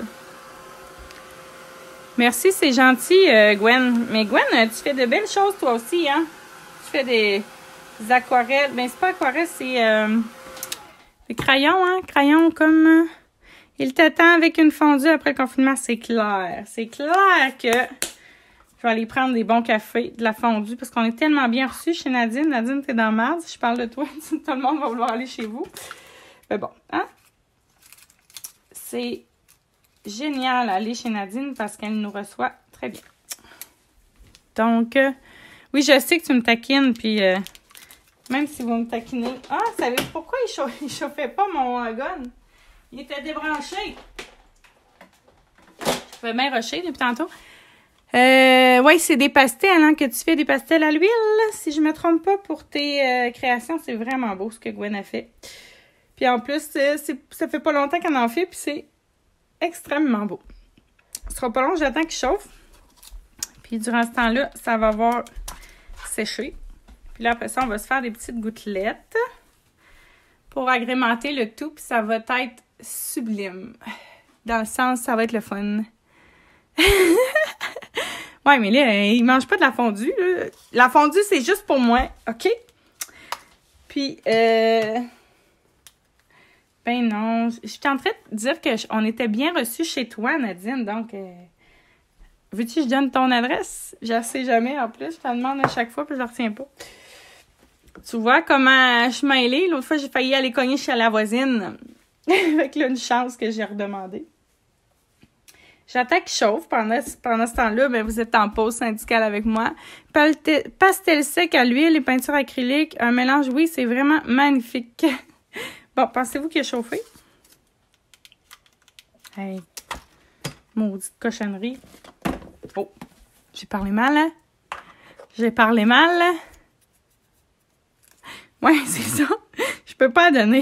Merci, c'est gentil, Gwen. Mais Gwen, tu fais de belles choses toi aussi, hein? Tu fais des aquarelles. Ben, c'est pas aquarelles, c'est des crayons, hein? Crayons comme... il t'attend avec une fondue après le confinement. C'est clair. C'est clair que je vais aller prendre des bons cafés, de la fondue, parce qu'on est tellement bien reçus chez Nadine. Nadine, t'es dans merde. Si je parle de toi, tout le monde va vouloir aller chez vous. Mais bon, hein? C'est génial aller chez Nadine parce qu'elle nous reçoit très bien. Donc, oui, je sais que tu me taquines, puis même si vous me taquinez... Ah, savez-vous pourquoi il chauffait pas mon gun? Il était débranché. Je pouvais bien rusher depuis tantôt. Oui, c'est des pastels, hein, que tu fais des pastels à l'huile, si je me trompe pas, pour tes créations. C'est vraiment beau ce que Gwen a fait. Puis en plus, ça fait pas longtemps qu'elle en fait, puis c'est extrêmement beau. Ce sera pas long, j'attends qu'il chauffe. Puis durant ce temps-là, ça va avoir séché. Puis là, après ça, on va se faire des petites gouttelettes pour agrémenter le tout, puis ça va être sublime. Dans le sens, ça va être le fun. Ouais, mais là, il mange pas de la fondue, là. La fondue, c'est juste pour moi, OK? Puis, ben non, je suis en train de dire qu'on était bien reçus chez toi, Nadine, donc, veux-tu que je donne ton adresse? Je ne sais jamais, en plus, je te demande à chaque fois, puis je ne la retiens pas. Tu vois comment je suis mêlée? L'autre fois, j'ai failli aller cogner chez la voisine. Avec là, une chance que j'ai redemandé. J'attends qu'il chauffe pendant ce temps-là, mais vous êtes en pause syndicale avec moi. Pastel sec à l'huile et peinture acrylique. Un mélange, oui, c'est vraiment magnifique. Bon, pensez-vous qu'il a chauffé? Hey, maudite cochonnerie. Oh, j'ai parlé mal, hein? J'ai parlé mal. Ouais, c'est ça. Je peux pas donner.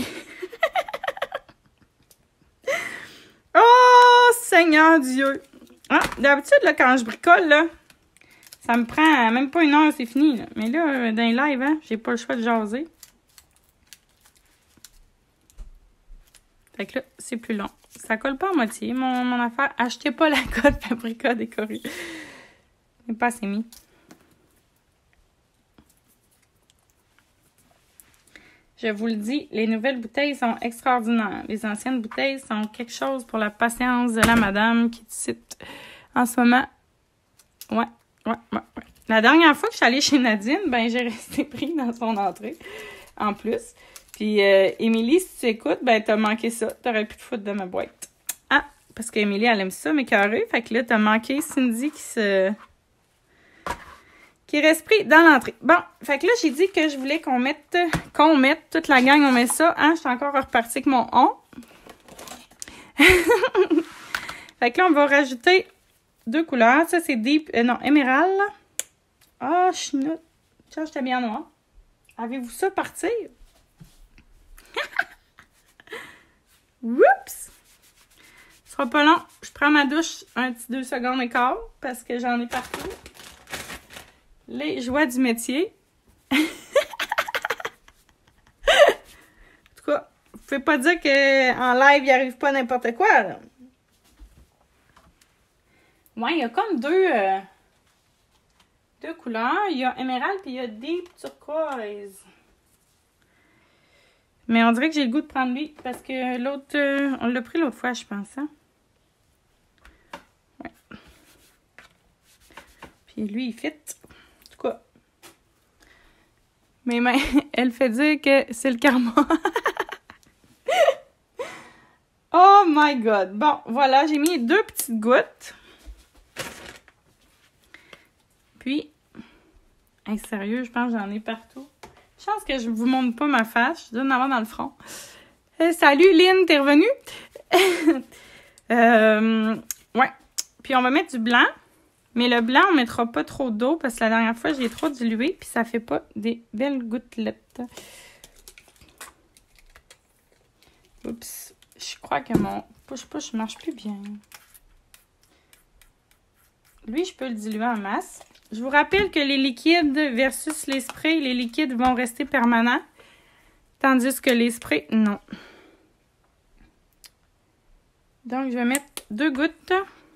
Oh, Seigneur Dieu! Ah, d'habitude, là, quand je bricole, là, ça me prend même pas 1 heure, c'est fini, là. Mais là, dans les lives, hein, j'ai pas le choix de jaser. Fait que là, c'est plus long. Ça colle pas à moitié, mon affaire. Achetez pas la colle Paprika décorée. Mais pas assez mis. Je vous le dis, les nouvelles bouteilles sont extraordinaires. Les anciennes bouteilles sont quelque chose pour la patience de la madame qui cite en ce moment. Ouais. La dernière fois que je suis allée chez Nadine, ben j'ai resté pris dans son entrée, en plus. Puis, Émilie, si tu écoutes, ben t'as manqué ça. T'aurais pu te foutre de ma boîte. Ah, parce qu'Émilie, elle aime ça, m'écœurer. Fait que là, t'as manqué Cindy qui reste pris dans l'entrée. Bon, fait que là, j'ai dit que je voulais qu'on mette toute la gang, on met ça. Hein, je suis encore repartie avec mon on. Fait que là, on va rajouter 2 couleurs. Ça, c'est Deep, émerald. Ah, chinois. Ça, j'étais bien noir. Avez-vous ça partir? Oups! Ce sera pas long. Je prends ma douche un petit 2 secondes et quart parce que j'en ai partout. Les joies du métier. En tout cas, vous pouvez pas dire qu'en live, il arrive pas n'importe quoi, là. Ouais, il y a comme deux couleurs. Il y a émerald puis il y a deep turquoise. Mais on dirait que j'ai le goût de prendre lui parce que l'autre, on l'a pris l'autre fois, je pense. Hein? Ouais. Puis lui, il fit. En tout cas. Mes mains, elle fait dire que c'est le karma. Oh my God. Bon, voilà, j'ai mis 2 petites gouttes. Puis, hey, sérieux, je pense que j'en ai partout. Je pense que je vous montre pas ma face. Je dois en avoir dans le front. Salut, Lynn, t'es revenue? Ouais. Puis, on va mettre du blanc. Mais le blanc, on mettra pas trop d'eau parce que la dernière fois, j'ai trop dilué. Puis, ça fait pas des belles gouttelettes. Oups. Je crois que mon push-push ne marche plus bien. Lui, je peux le diluer en masse. Je vous rappelle que les liquides versus les sprays, les liquides vont rester permanents. Tandis que les sprays, non. Donc, je vais mettre 2 gouttes.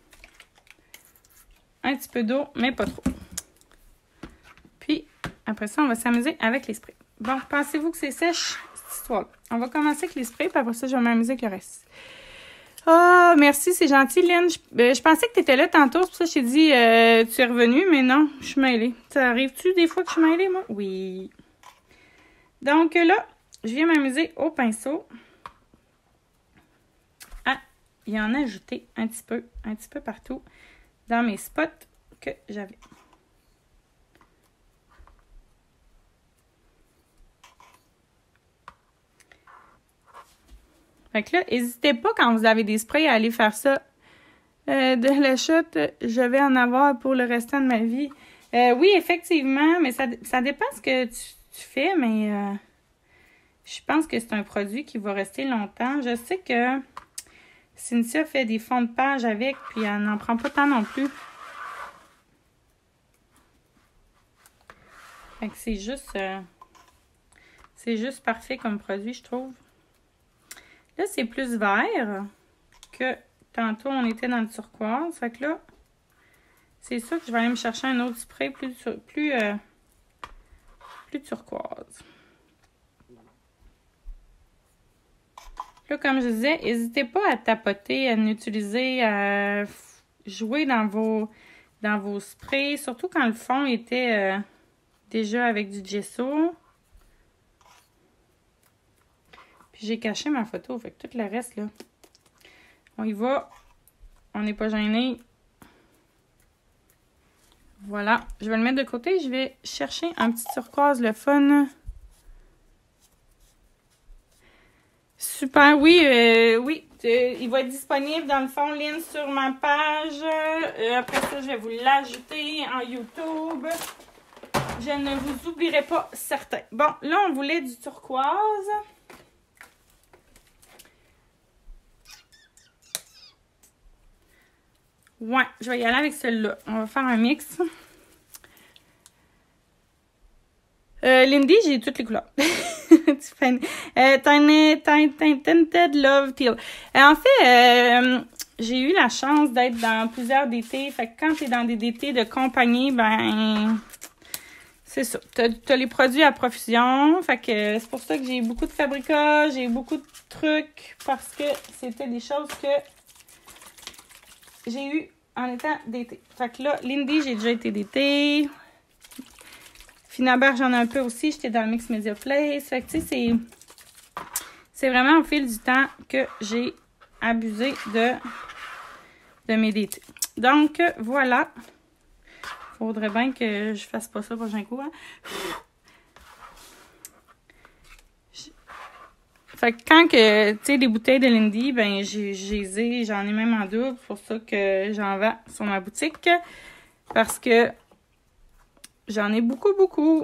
Un petit peu d'eau, mais pas trop. Puis, après ça, on va s'amuser avec les sprays. Bon, pensez-vous que c'est sèche, cette histoire-là? On va commencer avec les sprays, puis après ça, je vais m'amuser avec le reste. Ah, oh, merci, c'est gentil, Lynn. Je pensais que tu étais là tantôt, c'est pour ça que je t'ai dit tu es revenue, mais non, je suis mêlée. Ça arrive-tu des fois que je suis mêlée, moi? Oui. Donc là, je viens m'amuser au pinceau à y en ajouter un petit peu partout dans mes spots que j'avais. Fait que là, n'hésitez pas quand vous avez des sprays à aller faire ça. De la shot, je vais en avoir pour le restant de ma vie. Oui, effectivement, mais ça dépend ce que tu fais, mais je pense que c'est un produit qui va rester longtemps. Je sais que Cynthia fait des fonds de page avec, puis elle n'en prend pas tant non plus. Fait que c'est juste parfait comme produit, je trouve. Là, c'est plus vert que tantôt, on était dans le turquoise. Fait que là, c'est sûr que je vais aller me chercher un autre spray plus turquoise. Là, comme je disais, n'hésitez pas à tapoter, à l'utiliser, à jouer dans vos sprays. Surtout quand le fond était déjà avec du gesso. J'ai caché ma photo, fait que tout le reste, là, on y va. On n'est pas gêné. Voilà. Je vais le mettre de côté. Je vais chercher un petit turquoise, le fun. Super. Oui, oui. Il va être disponible, dans le fond, Lynn, sur ma page. Après ça, je vais vous l'ajouter en YouTube. Je ne vous oublierai pas, certain. Bon, là, on voulait du turquoise. Ouais, je vais y aller avec celle-là. On va faire un mix. Lindy, j'ai toutes les couleurs. Tinted Love Teal. En fait, j'ai eu la chance d'être dans plusieurs DT. Fait que quand tu es dans des DT de compagnie, ben, c'est ça. T'as les produits à profusion. Fait que c'est pour ça que j'ai beaucoup de Fabrica, j'ai beaucoup de trucs parce que c'était des choses que j'ai eu en étant d'été. Fait que là, Lindy, j'ai déjà été d'été. Finaber, j'en ai un peu aussi. J'étais dans le Mix Media Place. Fait que tu sais, c'est vraiment au fil du temps que j'ai abusé de mes d'été. Donc, voilà. Faudrait bien que je fasse pas ça le prochain coup. Hein? Fait que quand que, tu sais, les bouteilles de Lindy, ben, j'en ai même en double. C'est pour ça que j'en vends sur ma boutique. Parce que j'en ai beaucoup, beaucoup.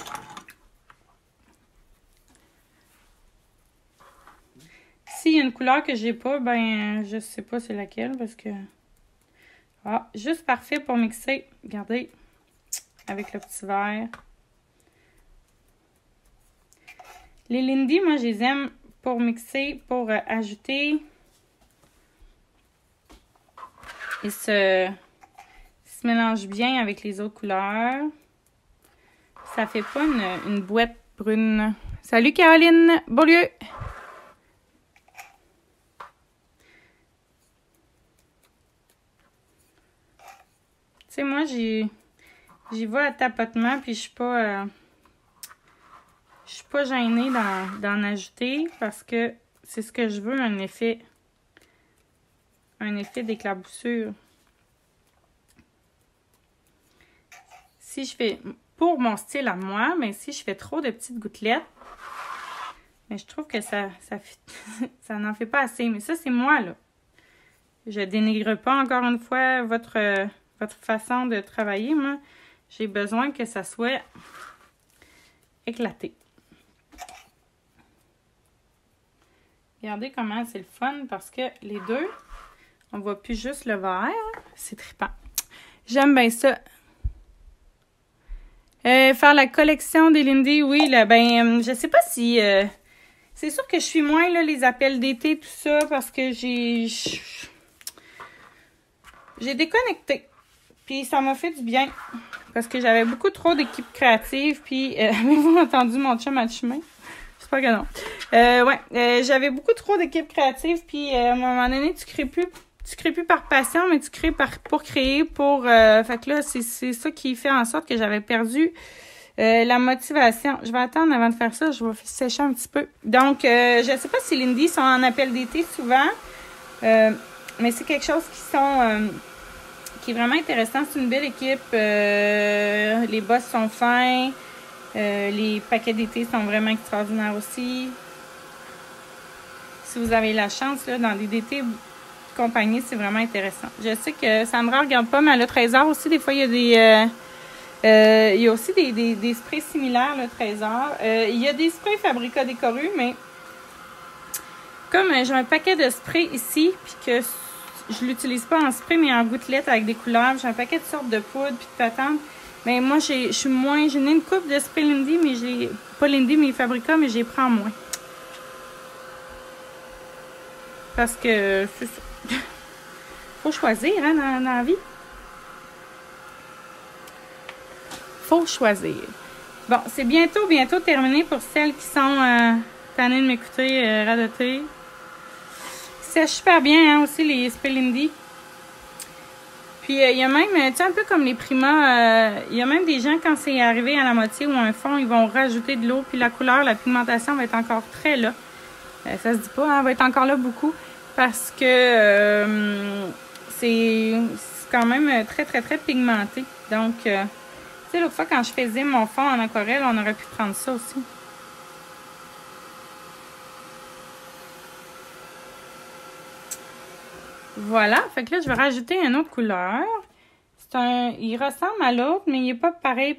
S'il y a une couleur que j'ai pas, ben, je sais pas c'est laquelle parce que... Ah, juste parfait pour mixer. Regardez, avec le petit verre. Les Lindy, moi, je les aime pour mixer, pour ajouter. Ils se mélangent bien avec les autres couleurs. Ça fait pas une boîte brune. Salut Caroline Beaulieu! Tu sais, moi, j'y vais à tapotement, puis je suis pas gênée d'en ajouter parce que c'est ce que je veux, un effet d'éclaboussure. Si je fais, pour mon style à moi, mais si je fais trop de petites gouttelettes, mais je trouve que ça n'en fait pas assez. Mais ça, c'est moi, là. Je dénigre pas, encore une fois, votre façon de travailler. Moi, j'ai besoin que ça soit éclaté. Regardez comment c'est le fun parce que les deux, on voit plus juste le verre. C'est trippant. J'aime bien ça. Faire la collection des Lindy, oui, là, ben, je sais pas si... c'est sûr que je suis moins, là, les appels d'été, tout ça, parce que j'ai déconnecté. Puis ça m'a fait du bien. Parce que j'avais beaucoup trop d'équipes créatives. Puis, avez-vous entendu mon chum à chemin? J'espère que non. J'avais beaucoup trop d'équipes créatives. Puis, à un moment donné, tu crées plus par passion, mais tu crées pour créer. Fait que là, c'est ça qui fait en sorte que j'avais perdu la motivation. Je vais attendre avant de faire ça. Je vais sécher un petit peu. Donc, je ne sais pas si Lindy sont en appel d'été souvent. Mais c'est quelque chose qui est vraiment intéressant. C'est une belle équipe. Les boss sont fins. Les paquets d'été sont vraiment extraordinaires aussi. Si vous avez la chance, là, dans des d'été compagnie, c'est vraiment intéressant. Je sais que Sandra ne regarde pas, mais le Trésor aussi, des fois, il y a il y a aussi des sprays similaires, le Trésor. Il y a des sprays Fabrica Décorus, mais comme j'ai un paquet de sprays ici, puis que je l'utilise pas en spray, mais en gouttelettes avec des couleurs. J'ai un paquet de sortes de poudres puis de patentes. Mais moi, j'ai une coupe de spray Lindy, mais pas Lindy, mais Fabrica, mais j'y prends moins. Parce que c'est ça. Faut choisir, hein, dans la vie. Faut choisir. Bon, c'est bientôt terminé pour celles qui sont tannées de m'écouter radoter. C'est super bien, hein, aussi, les spray Lindy. Puis, il y a même, tu sais, un peu comme les Prima, il y a même des gens, quand c'est arrivé à la moitié ou un fond, ils vont rajouter de l'eau, puis la couleur, la pigmentation va être encore très là. Ça se dit pas, hein, va être encore là beaucoup, parce que c'est quand même très, très, très pigmenté. Donc, tu sais, l'autre fois, quand je faisais mon fond en aquarelle, on aurait pu prendre ça aussi. Voilà, fait que là, je vais rajouter une autre couleur. Il ressemble à l'autre, mais il n'est pas pareil.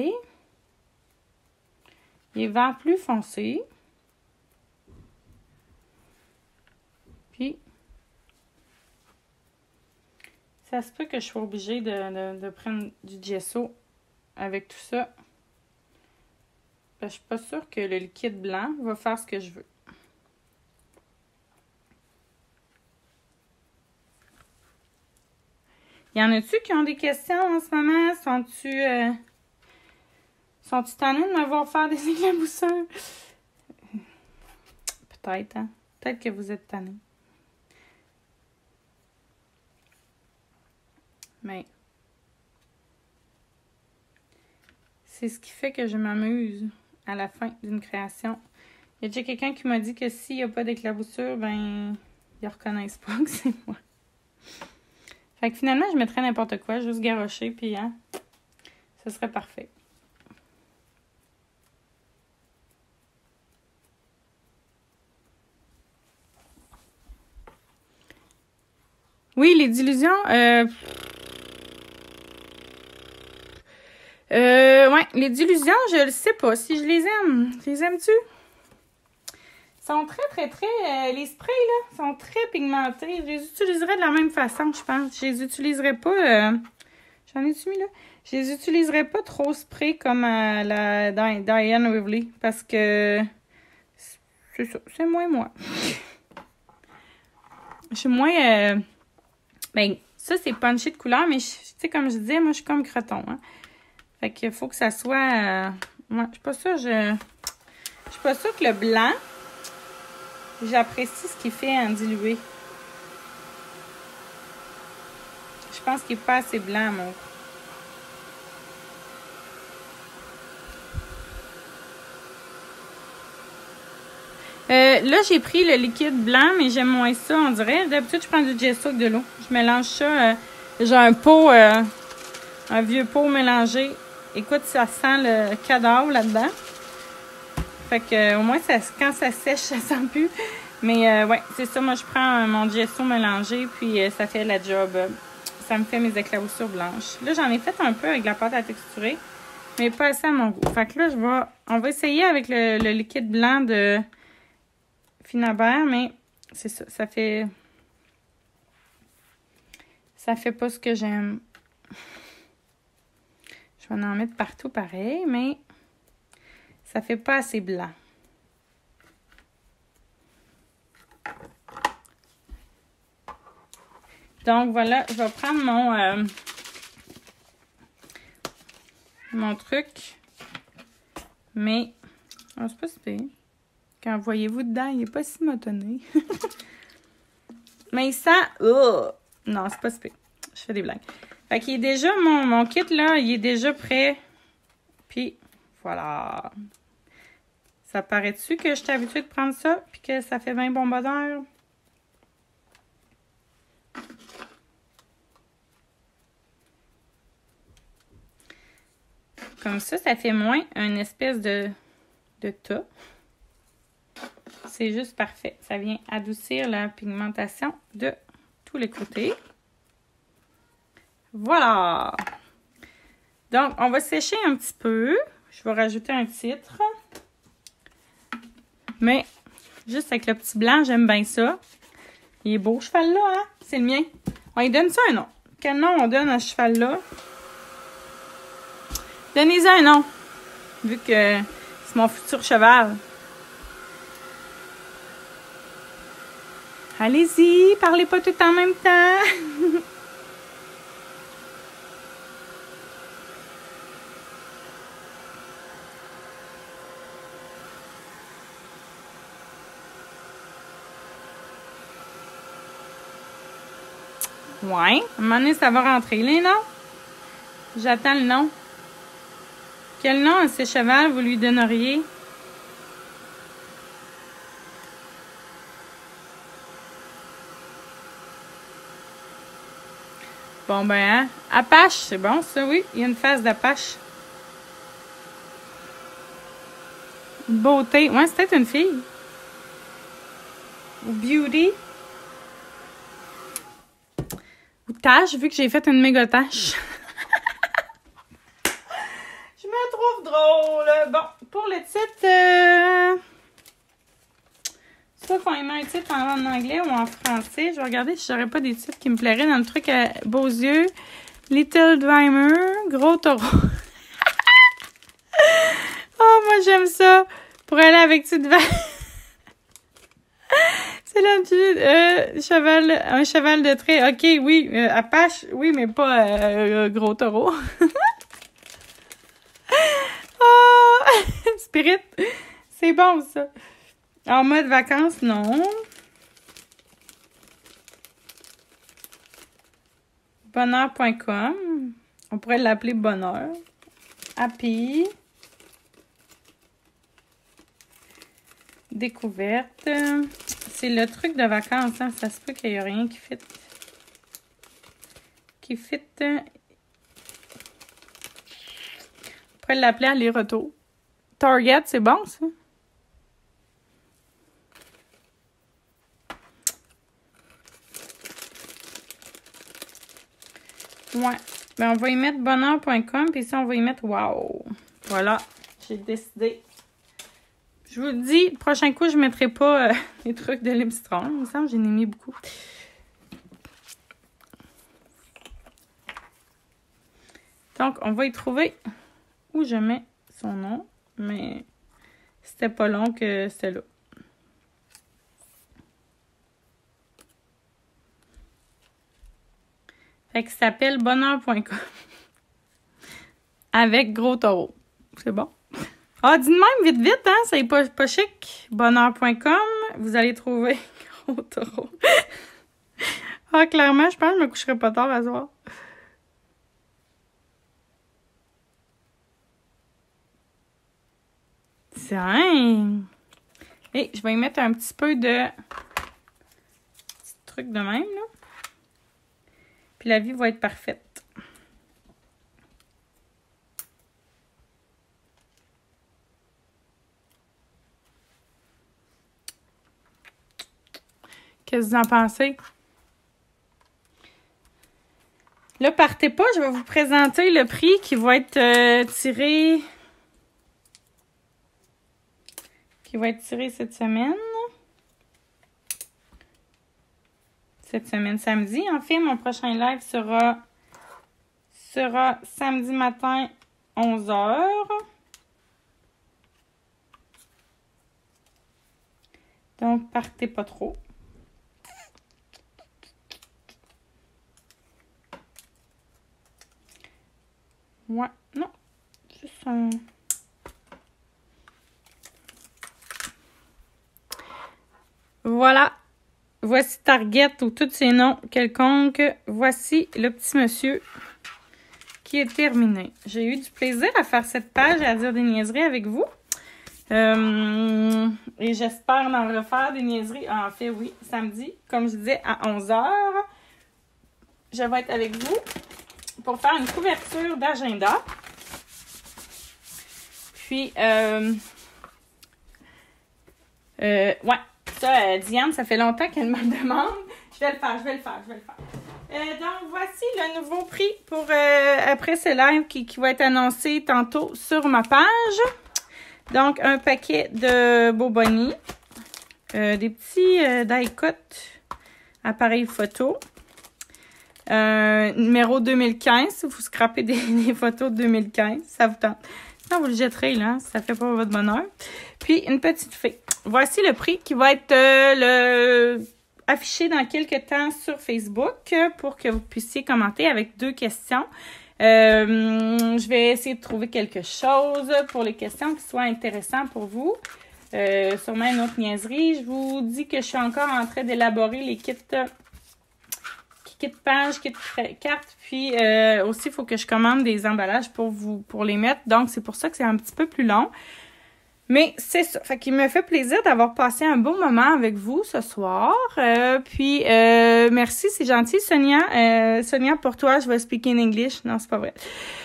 Il est vert plus foncé. Puis, ça se peut que je sois obligée de prendre du gesso avec tout ça. Parce que je suis pas sûre que le liquide blanc va faire ce que je veux. Y en a-tu qui ont des questions en ce moment? Sont-ils tannés de m'avoir fait des éclaboussures? Peut-être, hein? Peut-être que vous êtes tannés. Mais c'est ce qui fait que je m'amuse à la fin d'une création. Il y a déjà quelqu'un qui m'a dit que s'il n'y a pas d'éclaboussure, ben, ils reconnaissent pas que c'est moi. Fait que finalement, je mettrais n'importe quoi, juste garrocher, puis hein, ce serait parfait. Oui, les dilutions, ouais, les dilutions, je le sais pas si je les aime. Je les aimes-tu? Ils sont très, les sprays, là, sont très pigmentés. Je les utiliserais de la même façon, je pense. Je les utiliserais pas, j'en ai-tu mis, là? Je les utiliserais pas trop spray comme la Diane Rivley, parce que c'est ça, c'est moins moi. Je suis moins, ben, ça, c'est punché de couleur, mais tu sais, comme je disais, moi, je suis comme croton, hein. Fait qu'il faut que ça soit, ouais, je suis pas sûre, je suis pas sûre que le blanc, j'apprécie ce qu'il fait en dilué. Je pense qu'il n'est pas assez blanc, mon. Là, j'ai pris le liquide blanc, mais j'aime moins ça, on dirait. D'habitude, je prends du gesso avec de l'eau. Je mélange ça. J'ai un pot, un vieux pot mélangé. Écoute, ça sent le cadavre là-dedans. Fait que au moins, quand ça sèche, ça sent plus. Mais ouais, c'est ça. Moi, je prends mon gesso mélangé, puis ça fait la job. Ça me fait mes éclaboussures blanches. Là, j'en ai fait un peu avec la pâte à texturer, mais pas assez à mon goût. Fait que là, on va essayer avec le liquide blanc de Finabert, mais c'est ça. Ça fait pas ce que j'aime. Je vais en mettre partout pareil, mais ça fait pas assez blanc. Donc, voilà, je vais prendre mon truc. Mais, oh, c'est pas si pire. Quand voyez-vous dedans, il n'est pas si motonné. Mais ça, oh, non, c'est pas si pire. Je fais des blagues. Fait qu'il est déjà, mon kit, là, il est déjà prêt. Puis, voilà. Ça paraît-tu que je suis habituée de prendre ça, puis que ça fait 20 bonbonneurs? Comme ça fait moins une espèce de tas. C'est juste parfait. Ça vient adoucir la pigmentation de tous les côtés. Voilà! Donc, on va sécher un petit peu. Je vais rajouter un titre. Mais, juste avec le petit blanc, j'aime bien ça. Il est beau, ce cheval-là, hein? C'est le mien. On lui donne ça un nom. Quel nom on donne à ce cheval-là? Donnez-y un nom. Vu que c'est mon futur cheval. Allez-y, parlez pas tout en même temps. Ouais, à un moment donné, ça va rentrer, les noms. J'attends le nom. Quel nom à ce cheval vous lui donneriez? Bon, ben, hein? Apache, c'est bon, ça, oui. Il y a une face d'Apache. Une beauté. Ouais, c'est peut-être une fille. Ou Beauty. Ou Tache, vu que j'ai fait une méga tache. Je me trouve drôle. Bon, pour le titre, soit qu'on met un titre en anglais ou en français. Je vais regarder si j'aurais pas des titres qui me plairaient dans le truc à beaux yeux. Little Dreamer, Gros Taureau. Oh, moi, j'aime ça. Pour aller avec Petite Vache. C'est là, un cheval de trait. OK, oui, Apache, oui, mais pas Gros Taureau. Oh, spirit. C'est bon, ça. En mode vacances, non. Bonheur.com. On pourrait l'appeler bonheur. Happy. Découverte. C'est le truc de vacances, hein? Ça se peut qu'il n'y ait rien qui fit. On pourrait l'appeler aller-retour. Target, c'est bon, ça? Ouais. Ben, on va y mettre bonheur.com, puis ici, on va y mettre wow. Voilà. J'ai décidé. Je vous le dis, le prochain coup, je ne mettrai pas les trucs de Livestrong. Il me semble que j'en ai mis beaucoup. Donc, on va y trouver où je mets son nom, mais c'était pas long que c'était là. Fait que ça s'appelle bonheur.com. Avec gros taureau. C'est bon. Ah, dis de même, vite, hein? C'est pas chic. Bonheur.com. Vous allez trouver gros taureau. Ah, clairement, je pense que je me coucherai pas tard à soir. Tiens. Et je vais y mettre un petit peu de petit truc de même, là. Puis la vie va être parfaite. Qu'est-ce que vous en pensez? Là, partez pas, je vais vous présenter le prix qui va être tiré. Qui va être tiré cette semaine. Cette semaine, samedi. En fait, mon prochain live sera samedi matin, 11h. Donc, partez pas trop. Ouais, non. Juste un... Voilà. Voici Target ou tous ces noms quelconques. Voici le petit monsieur qui est terminé. J'ai eu du plaisir à faire cette page et à dire des niaiseries avec vous. Et j'espère en refaire des niaiseries. En fait, oui, samedi, comme je disais, à 11h. Je vais être avec vous pour faire une couverture d'agenda. Puis, ouais, ça, Diane, ça fait longtemps qu'elle me demande. Je vais le faire. Donc, voici le nouveau prix pour après ce live qui va être annoncé tantôt sur ma page. Donc, un paquet de Boboni, des petits die-cut appareils photo. Numéro 2015, si vous scrapez des photos de 2015, ça vous tente. Sinon, vous le jetterez, là, ça fait pas votre bonheur. Puis, une petite fée. Voici le prix qui va être affiché dans quelques temps sur Facebook pour que vous puissiez commenter avec 2 questions. Je vais essayer de trouver quelque chose pour les questions qui soit intéressant pour vous. Sûrement une autre niaiserie. Je vous dis que je suis encore en train d'élaborer les kits pages, kits cartes, puis aussi il faut que je commande des emballages pour les mettre. Donc, c'est pour ça que c'est un petit peu plus long. Mais c'est ça. Fait qu'il me fait plaisir d'avoir passé un beau moment avec vous ce soir. Puis, merci, c'est gentil, Sonia. Sonia, pour toi, je vais speak in English. Non, c'est pas vrai.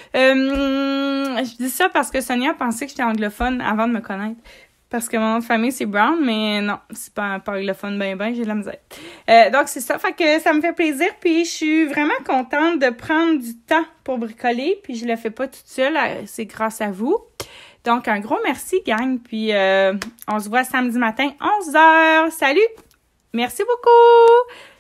Je dis ça parce que Sonia pensait que j'étais anglophone avant de me connaître. Parce que mon nom de famille, c'est Brown, mais non, c'est pas anglophone ben, j'ai de la misère. Donc, c'est ça. Fait que ça me fait plaisir. Puis, je suis vraiment contente de prendre du temps pour bricoler. Puis, je le fais pas toute seule. C'est grâce à vous. Donc, un gros merci, gang. Puis, on se voit samedi matin, 11h. Salut! Merci beaucoup!